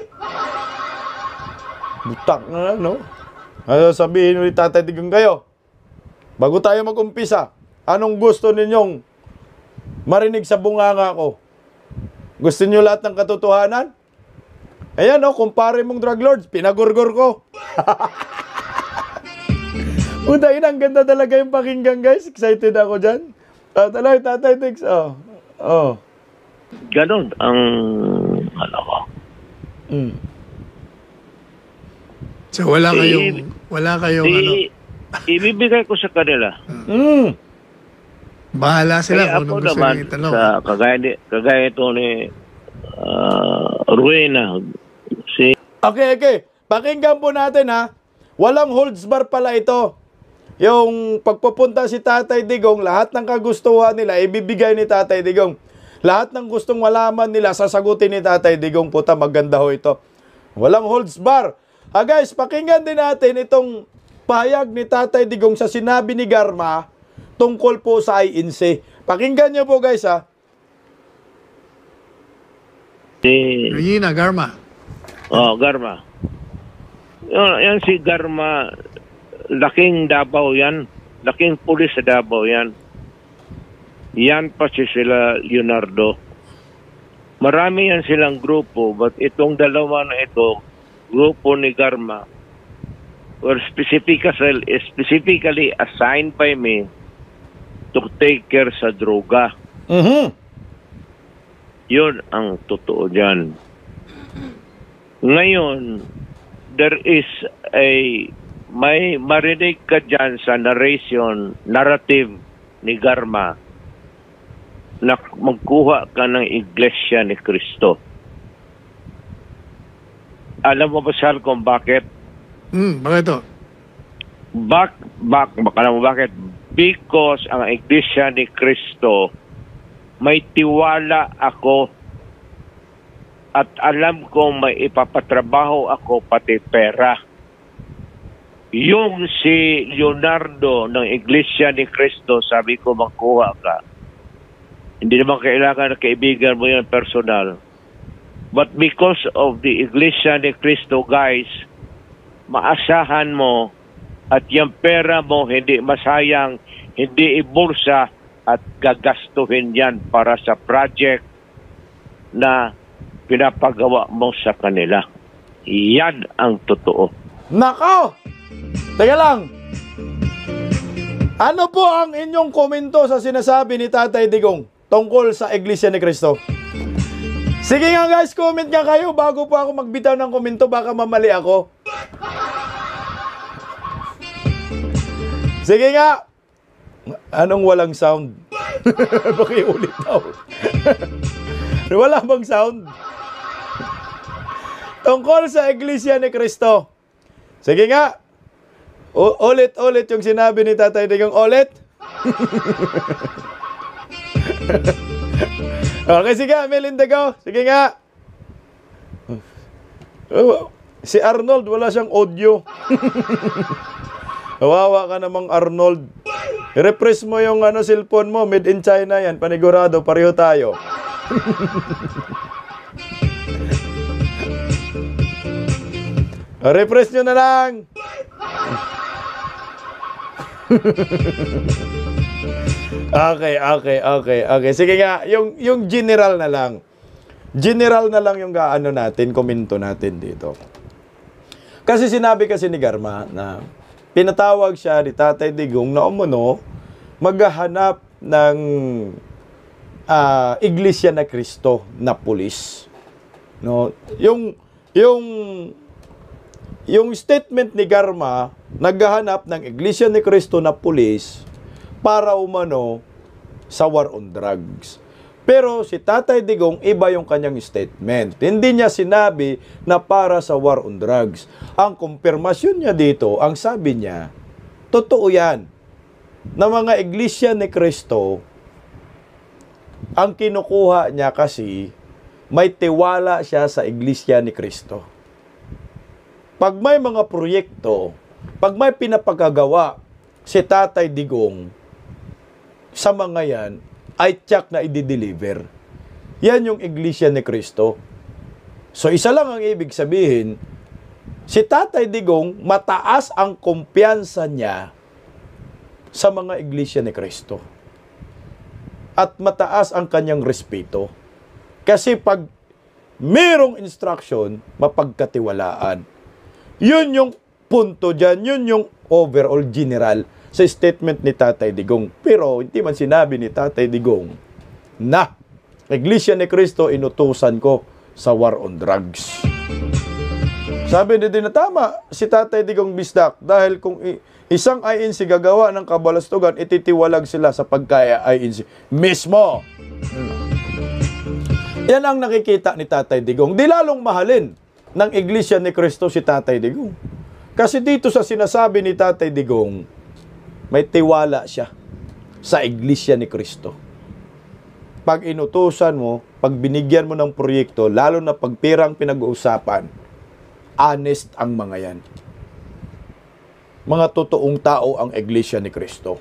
Butak na, no? Ano sabihin ni Tatay Digong kayo? Bago tayo mag-umpisa, anong gusto ninyong marinig sa bunganga ko? Gusto nyo lahat ng katotohanan? Ayan, no? Kumpare mong drug lords, pinagurgur ko. Puta, ang ganda talaga yung pakinggan, guys. Excited ako dyan. Talaga, Tatay Tix. Ganon ang ano ko. So wala kayong ano. Ibibigay ko sa kanila. Bahala sila kaya kung ako ano gusto naman nyo itanong. sa kagaya ito ni Ruena. Okay. Pakinggan po natin, ha. Walang holds bar pala ito. Yung pagpupunta si Tatay Digong, lahat ng kagustuhan nila, ibibigay ni Tatay Digong. Lahat ng gustong malaman nila, sasagutin ni Tatay Digong. Puta, maganda ho ito. Walang holds bar. Guys, pakinggan din natin itong pahayag ni Tatay Digong sa sinabi ni Garma tungkol po sa INC. Pakinggan niyo po, guys, ha. Regina, Garma. Garma. Yan si Garma, laking Davao yan. Laking pulis sa Davao yan. Yan pa sila Leonardo. Marami yan silang grupo, but itong dalawa na ito, grupo ni Garma, were specifically assigned by me to take care sa droga. Yun ang totoo dyan. Ngayon, there is may marinig ka dyan sa narrative ni Garma na magkuha ka ng Iglesia ni Cristo. Alam mo ba, Sal, kung bakit? Bakit to? Alam mo bakit? Because ang Iglesia ni Cristo, may tiwala ako at alam kong may ipapatrabaho ako pati pera. Yung si Leonardo ng Iglesia ni Cristo, sabi ko magkuha ka. Hindi naman kailangan na kaibigan mo yan personal. But because of the Iglesia ni Cristo, guys, maasahan mo at yung pera mo hindi masayang, hindi ibulsa at gagastuhin yan para sa project na pinapagawa mo sa kanila. Yan ang totoo. Nako! Teka lang. Ano po ang inyong komento sa sinasabi ni Tatay Digong tungkol sa Iglesia ni Cristo? Sige nga guys, comment nga kayo bago po ako magbitaw ng komento, baka mamali ako. Sige nga. Anong walang sound? Pakiulit daw. Wala bang sound? Tungkol sa Iglesia ni Cristo. Sige nga. Ulit-ulit yung sinabi ni Tatay Digong. Ulit. Okay, sige, Melinda, go. Sige nga. Si Arnold, wala siyang audio. Kawawa ka namang Arnold. I-refresh mo yung cellphone mo. Made in China yan. Panigurado, pareho tayo. Refresh nyo na lang. Okay. Sige nga, yung general na lang. General na lang yung natin, komento natin dito. Kasi sinabi kasi ni Garma na pinatawag siya ni Tatay Digong na umuno maghahanap ng Iglesia na Cristo na pulis. No? Yung statement ni Garma, naghahanap ng Iglesia ni Cristo na pulis para umano sa war on drugs. Pero si Tatay Digong, iba yung kanyang statement. Hindi niya sinabi na para sa war on drugs. Ang kumpirmasyon niya dito, ang sabi niya, totoo yan, na mga Iglesia ni Cristo, ang kinukuha niya kasi, may tiwala siya sa Iglesia ni Cristo. Pag may mga proyekto, pag may pinapagagawa si Tatay Digong, sa mga yan, ay tiyak na i-deliver. Yan yung Iglesia ni Cristo. So, isa lang ang ibig sabihin, si Tatay Digong, mataas ang kumpiyansa niya sa mga Iglesia ni Cristo. At mataas ang kanyang respeto. Kasi pag mayroong instruction, mapagkatiwalaan. Yun yung punto dyan, yun yung overall general sa statement ni Tatay Digong. Pero hindi man sinabi ni Tatay Digong na Iglesia ni Cristo inutusan ko sa war on drugs. Sabi din na tama si Tatay Digong Bisdak dahil kung isang INC gagawa ng kabalastugan, ititiwalag sila sa pagka-INC mismo. Yan ang nakikita ni Tatay Digong. Di lalong mahalin ng Iglesia ni Cristo si Tatay Digong. Kasi dito sa sinasabi ni Tatay Digong, may tiwala siya sa Iglesia ni Cristo. Pag inutusan mo, pag binigyan mo ng proyekto, lalo na pag perang pinag-uusapan, honest ang mga yan. Mga totoong tao ang Iglesia ni Cristo.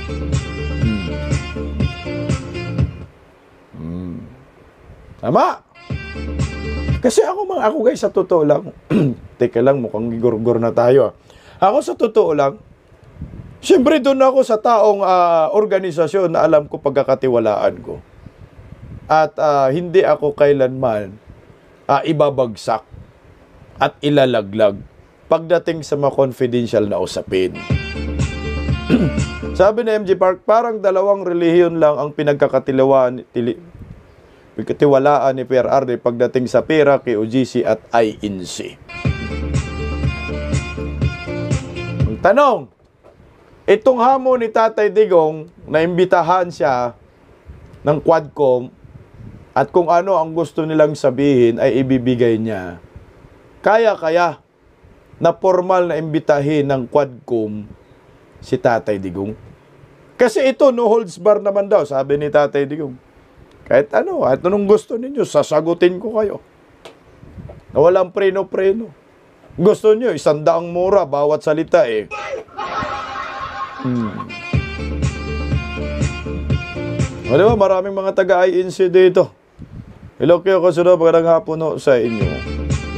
Tama? Kasi ako guys, sa totoo lang, teka lang, mukhang gigurgur na tayo. Ako sa totoo lang, siyempre doon ako sa taong organisasyon na alam ko pagkakatiwalaan ko. At hindi ako kailanman ibabagsak at ilalaglag pagdating sa mga confidential na usapin. Sabi na MJ Park, parang dalawang relihiyon lang ang pinagkakatiwalaan pagkatiwalaan ni PRRD pagdating sa pera, KOGC at INC. Ang tanong, itong hamon ni Tatay Digong na imbitahan siya ng Quadcom at kung ano ang gusto nilang sabihin ay ibibigay niya. Kaya na formal na imbitahin ng Quadcom si Tatay Digong. Kasi ito, no holds bar naman daw, sabi ni Tatay Digong. Kahit anong gusto ninyo, sasagutin ko kayo. Na walang preno-preno. Gusto nyo, 100 mura, bawat salita eh. O diba, maraming mga taga-INC dito. Hello kayo, kasunod, magandang hapon sa inyo.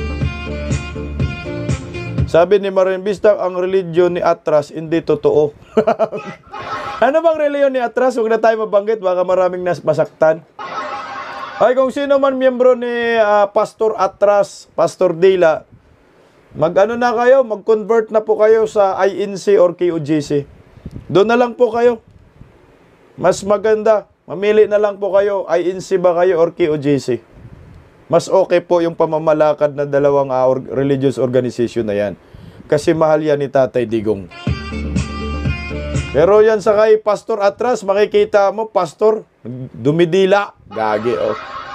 Sabi ni Marin Bistang, ang religion ni Atras hindi totoo. Ano bang reliyon ni Atras? Huwag na tayo mabanggit, baka maraming masaktan. Ay, kung sino man miyembro ni Pastor Atras, Pastor Dila, mag-ano na kayo, mag-convert na po kayo sa INC or KOGC. Doon na lang po kayo. Mas maganda, mamili na lang po kayo, INC ba kayo or KOGC. Mas okay po yung pamamalakad na dalawang religious organization na yan. Kasi mahal yan ni Tatay Digong. Pero yan sa kay Pastor Atras, makikita mo, Pastor, dumidila. Gagi, oh.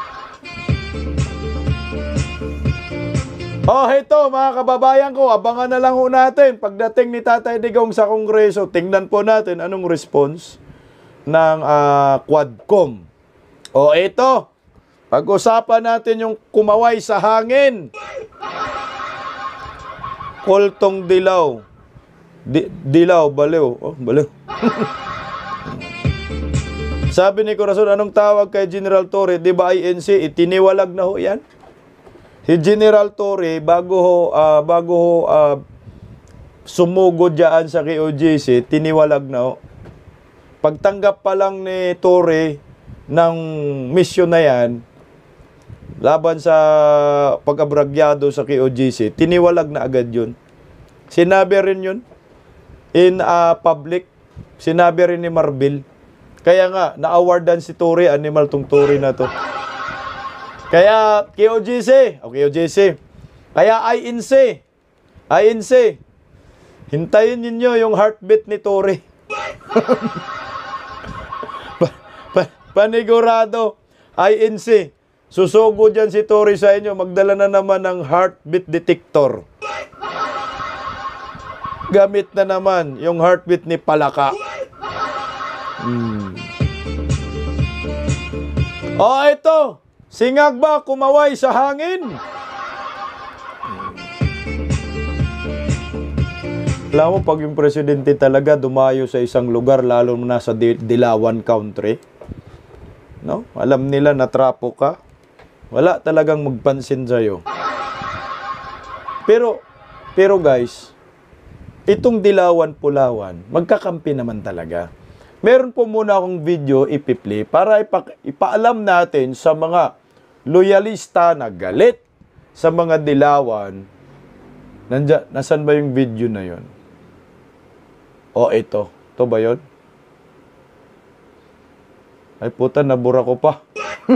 Oh, ito, mga kababayan ko, abangan na lang ho natin. Pagdating ni Tatay Digong sa Kongreso, tingnan po natin anong response ng Quadcom. Oh, ito, pag-usapan natin yung kumaway sa hangin. Koltong dilaw. Dilaw, baliw. Oh, baliw. Sabi ni Corazon, anong tawag kay General Torre? Di ba INC? Itiniwalag na ho yan. Si General Torre, bago ho sumugod dyan sa KOGC, tiniwalag na ho. Pagtanggap pa lang ni Torre ng mission na yan, laban sa pag-abragyado sa KOGC, tiniwalag na agad yun. Sinabi rin yun in public, sinabi rin ni Marbil. Kaya nga, na-awardan si Torre, animal tong Torre na to. Kaya KOGC, kaya INC, hintayin ninyo yung heartbeat ni Torre. Panigurado, INC, susugo dyan si Torre sa inyo, magdala na naman ng heartbeat detector. Gamit na naman yung heartbeat ni Palaka. Oh, ito. Singag ba kumaway sa hangin? Alam mo, pag yung presidente talaga dumayo sa isang lugar, lalo na sa dilawan country, no? Alam nila na trapo ka. Wala talagang magpansin sa'yo. Pero guys, itong dilawan-pulawan, magkakampi naman talaga. Meron po muna akong video ipi-play para ipaalam natin sa mga loyalista na galit sa mga dilawan. Nasaan ba yung video na yon? O, ito. Ito ba yun? Ay puta, nabura ko pa.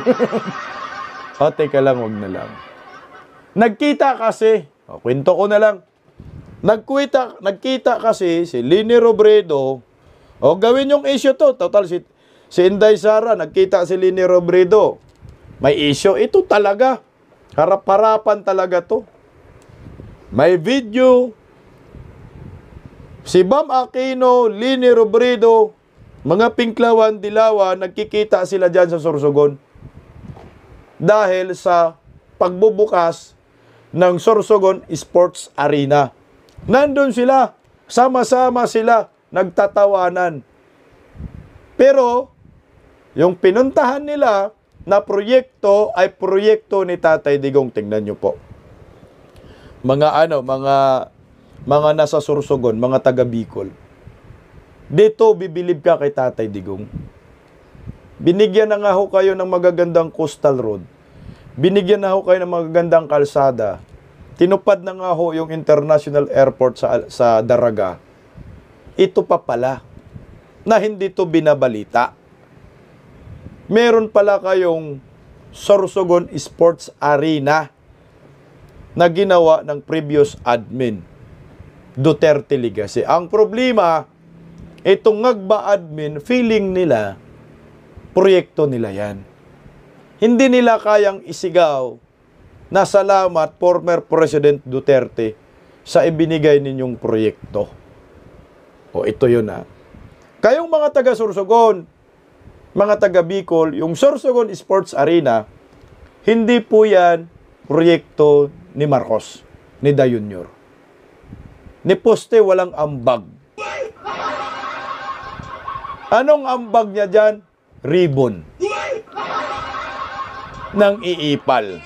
O, teka lang, wag na lang. Nagkita kasi, kwento ko na lang. Nagkita kasi si Lini Robredo. O, gawin yung issue to. Total, si Inday Sara, nagkita si Lini Robredo. May issue. Ito talaga. Harap-harapan talaga to. May video. Si Bam Aquino, Lini Robredo, mga Pinklawan, Dilawan, nagkikita sila dyan sa Sorsogon. Dahil sa pagbubukas ng Sorsogon Sports Arena. Nandun sila. Sama-sama sila. Nagtatawanan. Pero, yung pinuntahan nila na proyekto ay proyekto ni Tatay Digong. Tingnan nyo po. Mga nasa Sorsogon, mga taga Bicol. Dito, bibilib ka kay Tatay Digong. Binigyan na nga ho kayo ng magagandang coastal road. Binigyan na ho kayo ng magagandang kalsada. Tinupad na nga ho yung international airport sa Daraga. Ito pa pala, na hindi to binabalita. Meron pala kayong Sorsogon Sports Arena na ginawa ng previous admin, Duterte Legacy. Ang problema, itong Ngagba admin, feeling nila, proyekto nila yan. Hindi nila kayang isigaw na salamat former President Duterte sa ibinigay ninyong proyekto. O ito yun ha. Kayong mga taga Sorsogon, mga taga Bicol, yung Sorsogon Sports Arena, hindi po yan proyekto ni Marcos, ni Da Junior. Ni poste walang ambag. Anong ambag niya dyan? Ribbon. Nang iipal.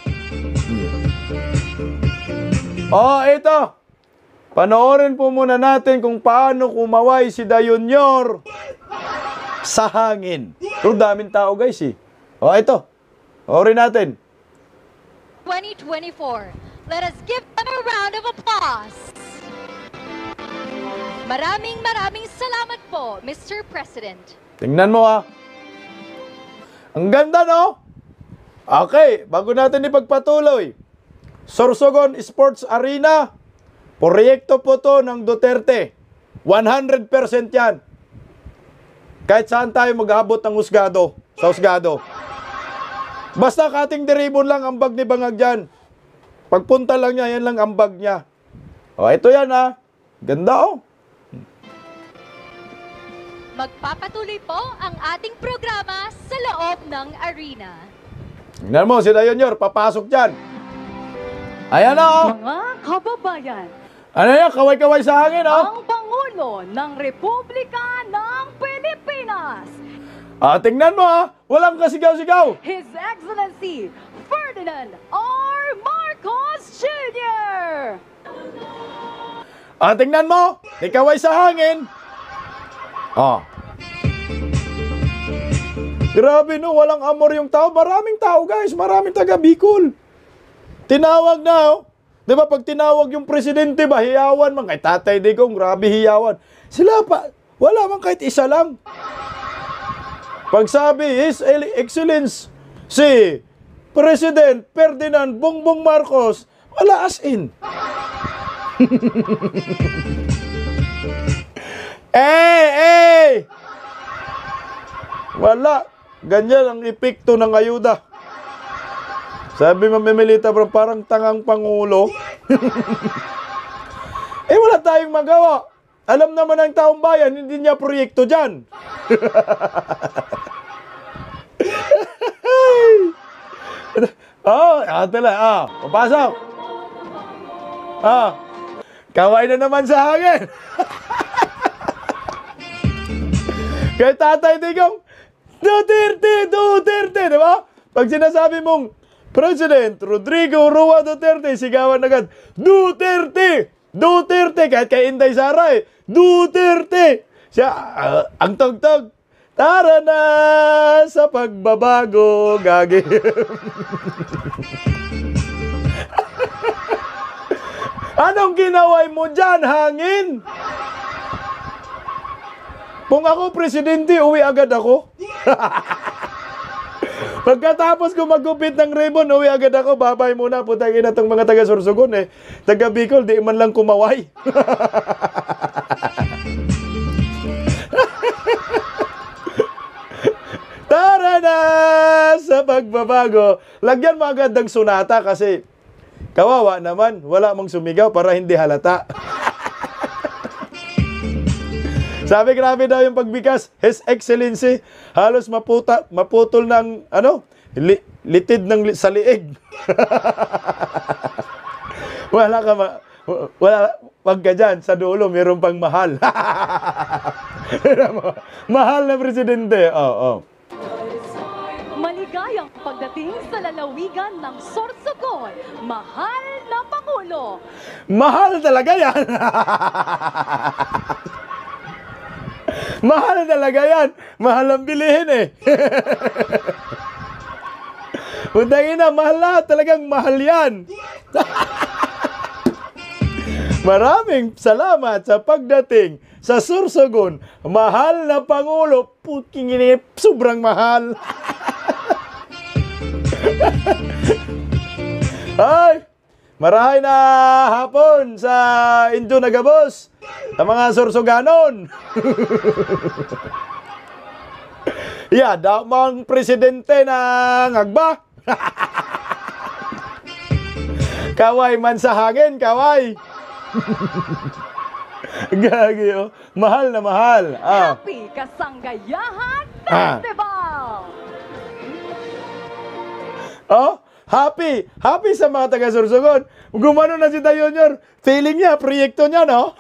Ito. Panoorin po muna natin kung paano kumaway si Da Junior sa hangin. Pero daming tao guys eh. Ito. Panoorin natin. 2024. Let us give them a round of applause. Maraming salamat po, Mr. President. Tingnan mo ha. Ang ganda no? Okay, bago natin ipagpatuloy. Sorsogon Sports Arena, proyekto po to ng Duterte. 100% yan. Kahit saan tayo maghabot ng husgado, sa husgado. Basta cutting the ribbon lang ang bag ni Bangag dyan. Pagpunta lang niya, yan lang ang bag niya. Ito yan ha. Ganda oh. Magpapatuloy po ang ating programa sa loob ng arena. Tingnan mo, si Da Junior, papasok dyan. Ayan na oh. Mga kababayan, Ano yan? Kaway-kaway sa hangin oh. ang Pangulo ng Republika ng Pilipinas, Tingnan mo ha. Walang kasigaw-sigaw. His Excellency Ferdinand R. Marcos Jr. Tingnan mo. Ikaway sa hangin. Grabe no, walang amor yung tao. Maraming tao guys, maraming taga Bicol. Tinawag na oh. Di ba pag tinawag yung presidente ba, hiyawan man. Kay Tatay Digong, grabe hiyawan. Sila pa, wala man kahit isa lang. Pag sabi, His Excellence, si President Ferdinand Bongbong Marcos, wala as in. Wala. Ganyan ang epekto ng ayuda. Sabi Mamimilita bro, parang tangang pangulo. Wala tayong magawa. Alam naman ng taong bayan, hindi niya proyekto dyan. Papasok. Kaway na naman sa hangin. Kay Tatay Digong, Duterte, di ba? Pag sinasabi mong President Rodrigo Roa Duterte, sigawan agad, Duterte! Kahit kay Inday Sara Duterte! Siya, ang tugtog, tara na sa pagbabago, gagi. Anong ginaway mo dyan, hangin? Kung ako presidente, uwi agad ako. Pagkatapos ko magupit ng ribbon, uwi agad ako. Babay muna, putangin na itong mga taga Sorsogon Taga Bicol, di man lang kumaway. Tara na sa pagbabago. Lagyan mo agad ng sunata kasi kawawa naman, wala mong sumigaw para hindi halata. Sabi, grabe daw yung pagbigkas. His Excellency, halos maputol ng, litid ng sa liig. Wag ka dyan, sa dulo, mayroon pang mahal. Mahal na presidente. Maligayang pagdating sa lalawigan ng Sorsogon, mahal na Pangulo. Mahal talaga yan. Mahal talaga yan. Mahal ang bilihin Putangin na, mahal na. Talagang mahal yan. Maraming salamat sa pagdating sa Sorsogon. Mahal na Pangulo. Puking inip, sobrang mahal. Ay! Marahay na hapon sa Indio Nagabos, sa mga Sorsoganon. Yeah, damang presidente ng Agba. Kaway man sa hangin, kaway. Gagi, oh. Mahal na mahal. Happy Kasanggayahan Festival! Oh, happy! Happy sa mga taga-Sorsogon. Gumano na si Dayonyor. Feeling niya, proyekto niya, no?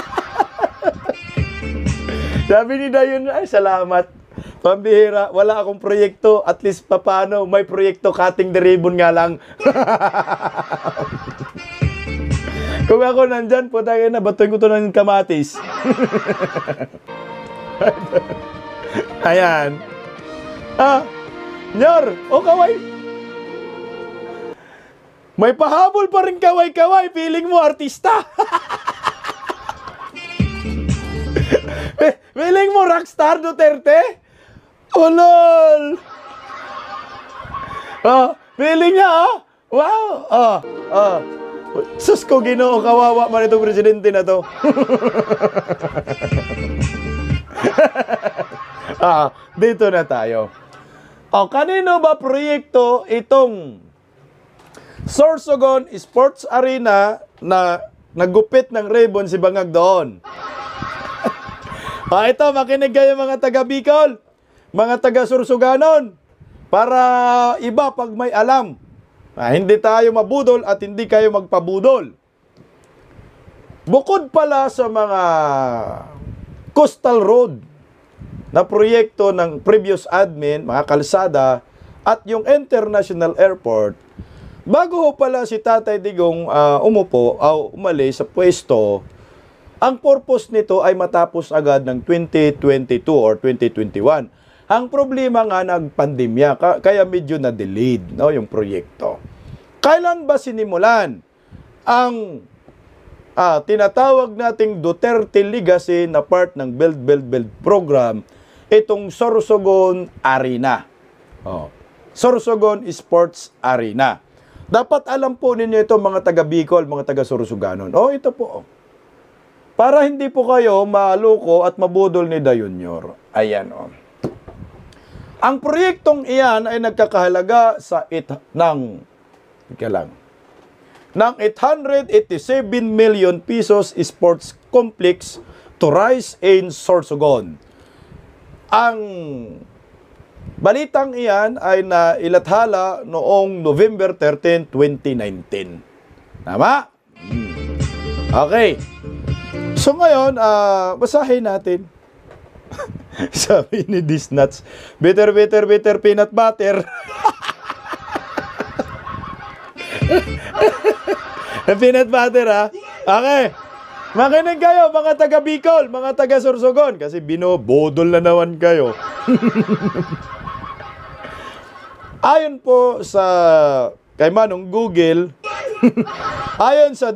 Sabi ni Dayon, ay, salamat. Pambihira, wala akong proyekto. At least papano, may proyekto, cutting the ribbon nga lang. Kung ako nandyan, putangin na, batoy ko to ng kamatis. Ayan. Nyor, o kaway. May pahabol pa rin kaway-kaway. Feeling mo, artista. Feeling mo, rockstar Duterte? Oh, lol. Feeling niya, wow. Sus ko, Ginoo, kawawa man itong presidente na to. Dito na tayo. Kanino ba proyekto itong Sorsogon Sports Arena na naggupit ng ribbon si Bangag doon? Ito, makinig kayo mga taga Bicol, mga taga Sorsoganon, para iba pag may alam. Hindi tayo mabudol at hindi kayo magpabudol. Bukod pala sa mga coastal road na proyekto ng previous admin, mga kalsada, at yung international airport, bago ho pala si Tatay Digong umalis sa pwesto, ang purpose nito ay matapos agad ng 2022 or 2021. Ang problema nga nagpandemya, kaya medyo na-delayed, no, yung proyekto. Kailan ba sinimulan ang tinatawag nating Duterte Legacy na part ng Build program, itong Sorsogon Arena? Sorsogon Sports Arena. Dapat alam po ninyo ito mga taga Bicol, mga taga Sorsoganon. Ito po. Para hindi po kayo maluko at mabudol ni Dayonyor. Ayan, Ang proyektong iyan ay nagkakahalaga sa ng 887 million pesos sports complex to rise in Sorsogon. Ang balitang iyan ay nailathala noong November 13, 2019. Tama? Okay. So ngayon, basahin natin. Sabi ni Disnuts, bitter peanut butter. Peanut butter, ha? Okay. Makinig kayo, mga taga Bicol, mga taga Sorsogon, kasi binobodol na naman kayo. Ayon po sa kay Manong Google, ayon sa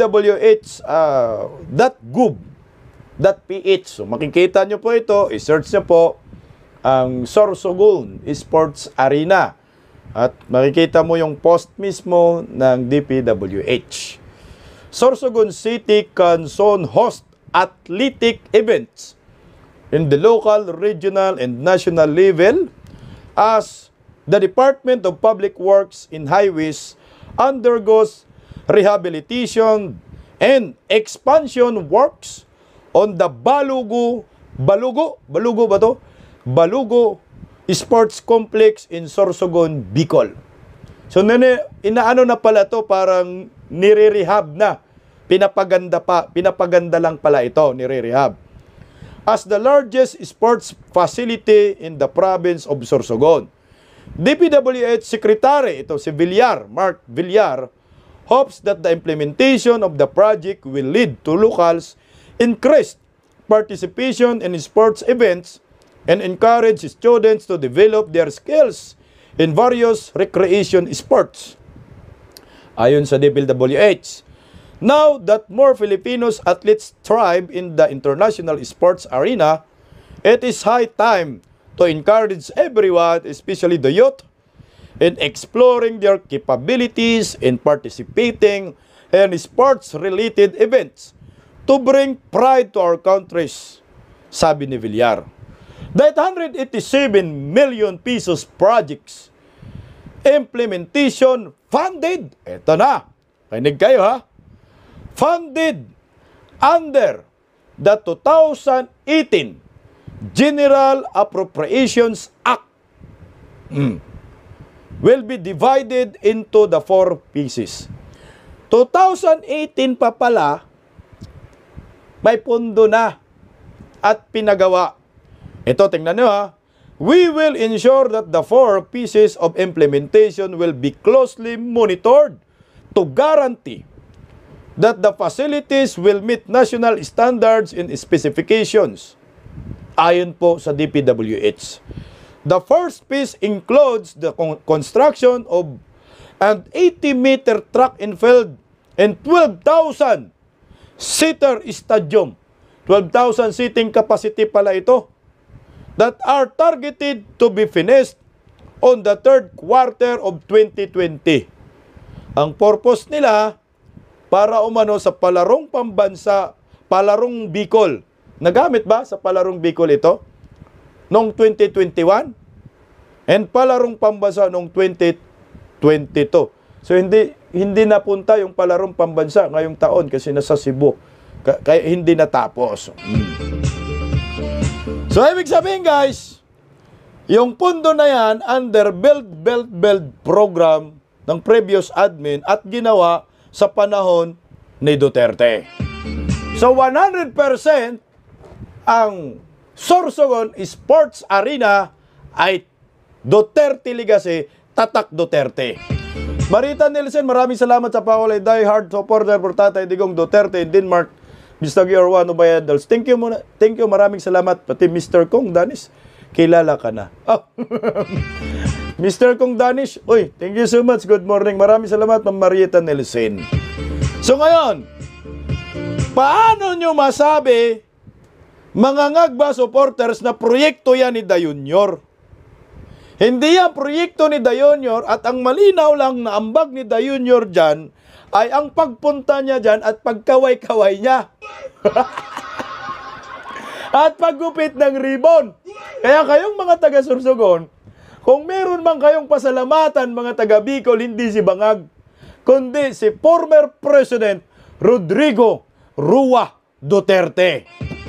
dpwh.gov.ph, so makikita nyo po ito, i-search nyo po ang Sorsogon Sports Arena at makikita mo yung post mismo ng DPWH. Sorsogon City can soon host athletic events in the local, regional, and national level as the Department of Public Works and Highways undergoes rehabilitation and expansion works on the Balugo Sports Complex in Sorsogon, Bicol. So, inaano na pala to, parang nire-rehab na. Pinapaganda lang pala ito, nire-rehab. As the largest sports facility in the province of Sorsogon, DPWH Secretary, ito si Villar, Mark Villar, hopes that the implementation of the project will lead to locals' increased participation in sports events and encourage students to develop their skills in various recreation sports. Ayon sa DPWH, now that more Filipinos athletes thrive in the international sports arena, it is high time to encourage everyone, especially the youth, in exploring their capabilities in participating in sports-related events to bring pride to our countries, sabi ni Villar. The 887 million pesos projects implementation funded, eto na, kinig kayo ha, funded under the 2018 General Appropriations Act will be divided into the 4 pieces. 2018 pa pala, may pondo na at pinagawa. Ito, tingnan nyo ha. We will ensure that the 4 pieces of implementation will be closely monitored to guarantee that the facilities will meet national standards and specifications. Ayon po sa DPWH. The first piece includes the construction of an 80-meter track and field and 12,000 seater stadium. 12,000 seating capacity pala ito that are targeted to be finished on the 3rd quarter of 2020. Ang purpose nila para umano sa palarong pambansa, palarong Bicol. Nagamit ba sa palarong Bicol ito? Noong 2021? And palarong pambansa noong 2022. So hindi napunta yung palarong pambansa ngayong taon kasi nasa Cebu. Kaya hindi natapos. So ibig sabihin guys, yung pondo na yan under Build program ng previous admin at ginawa sa panahon ni Duterte. So 100% ang Sorsogon Sports Arena ay Duterte Legacy, Tatak Duterte. Marita Nielsen, maraming salamat sa pakulay. Die hard supporter for Tatay Digong Duterte in Denmark. Mr. Giorwano Bayadals. Thank you muna. Thank you, maraming salamat. Pati Mr. Kong Danis, kilala ka na. Oh. Mr. Kong Danish, uy, thank you so much. Good morning. Maraming salamat, Ma'am Marieta Nielsen. So ngayon, paano nyo masabi, mga ngagba supporters, na proyekto yan ni Da Junior? Hindi yan proyekto ni Da Junior at ang malinaw lang na ambag ni Da Junior dyan ay ang pagpunta niya dyan at pagkaway-kaway niya. At paggupit ng ribbon. Kaya kayong mga taga-Sorsogon, kung meron man kayong pasalamatan mga taga-Bicol, hindi si Bangag, kundi si former President Rodrigo Rua Duterte.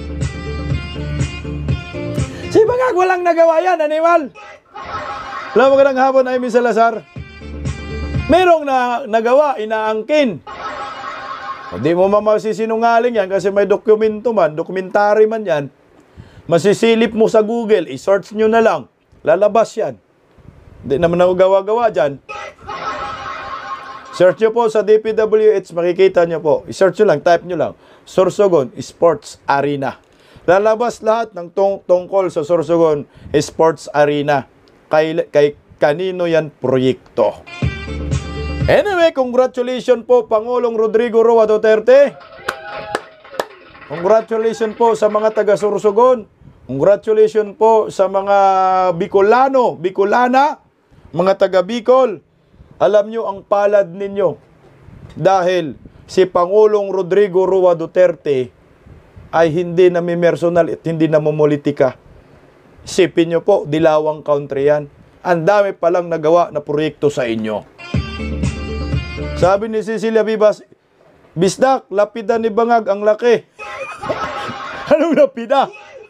Si Bangag walang nagawa yan, animal. Alam mo, magandang hapon, Amy Salazar. Merong nagawa, inaangkin. Hindi mo masisinungaling yan kasi may dokumento man, dokumentary man yan. Masisilip mo sa Google, i-search nyo na lang. Lalabas yan. Hindi naman ako gawa-gawa dyan. Search nyo po sa DPWH, makikita nyo po. I-search nyo lang, type nyo lang. Sorsogon Sports Arena. Lalabas lahat ng tungkol sa Sorsogon Sports Arena. Kay kanino yan proyekto. Anyway, congratulations po Pangulong Rodrigo Roa Duterte. Congratulations po sa mga taga-Sorsogon. Congratulations po sa mga Bicolana, mga taga-Bicol. Alam nyo ang palad ninyo dahil si Pangulong Rodrigo Roa Duterte ay hindi namimersonal at hindi namumolitika. Isipin nyo po, dilawang country yan. Ang dami palang nagawa na proyekto sa inyo. Sabi ni Cecilia Vivas, Bisdak, lapida ni Bangag ang laki. Anong lapida?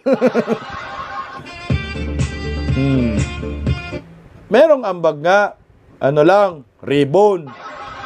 Merong ambag nga, ribbon.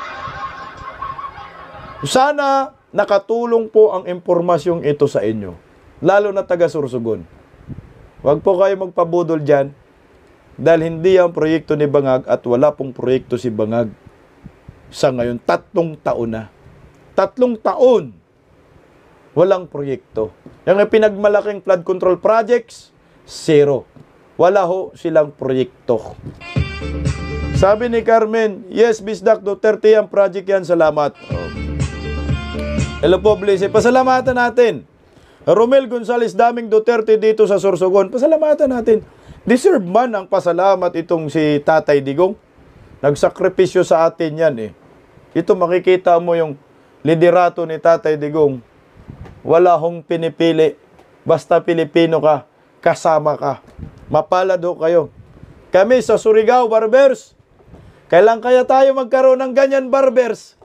Sana nakatulong po ang impormasyong ito sa inyo, lalo na taga-Sorsogon. Huwag po kayo magpabudol dyan dahil hindi ang proyekto ni Bangag at wala pong proyekto si Bangag sa ngayon. 3 taon na. 3 taon walang proyekto. Yung pinagmalaking flood control projects, 0. Wala ho silang proyekto. Sabi ni Carmen, yes, Bisdak Duterte ang project yan, salamat. Hello po, Blaise. Pasalamatan natin. Romel Gonzales, daming Duterte dito sa Sorsogon. Pasalamatan natin. Deserve man ang pasalamat itong si Tatay Digong. Nagsakripisyo sa atin yan eh. Ito makikita mo yung liderato ni Tatay Digong. Wala hong pinipili. Basta Pilipino ka, kasama ka. Mapalad ho kayo. Kami sa Surigao, Barbers, kailan kaya tayo magkaroon ng ganyan, Barbers?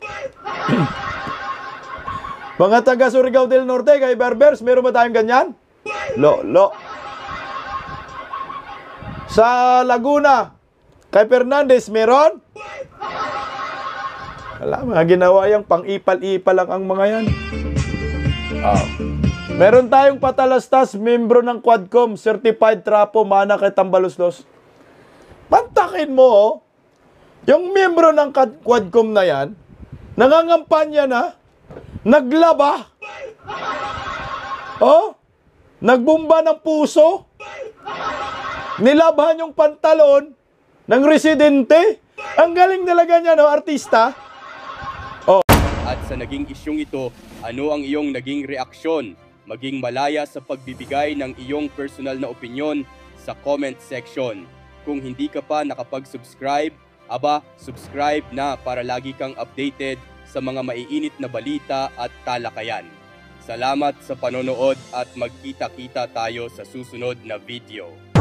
Mga taga Surigao del Norte, kay Barbers, meron ba tayong ganyan? Lo. Sa Laguna, kay Fernandez, meron? Wala, mga ginawa yung pang-ipal-ipal lang ang mga yan. Meron tayong patalastas, membro ng Quadcom, certified trapo, mana kay Tambaluslos. Pantakin mo, yung membro ng Quadcom na yan, nangangampanya na, naglaba, nagbumba ng puso, nilabhan yung pantalon ng residente. Ang galing talaga niya, no, artista. At sa naging isyong ito, ano ang iyong naging reaksyon? Maging malaya sa pagbibigay ng iyong personal na opinyon sa comment section. Kung hindi ka pa nakapag-subscribe, subscribe na para lagi kang updated sa mga maiinit na balita at talakayan. Salamat sa panonood at magkita-kita tayo sa susunod na video.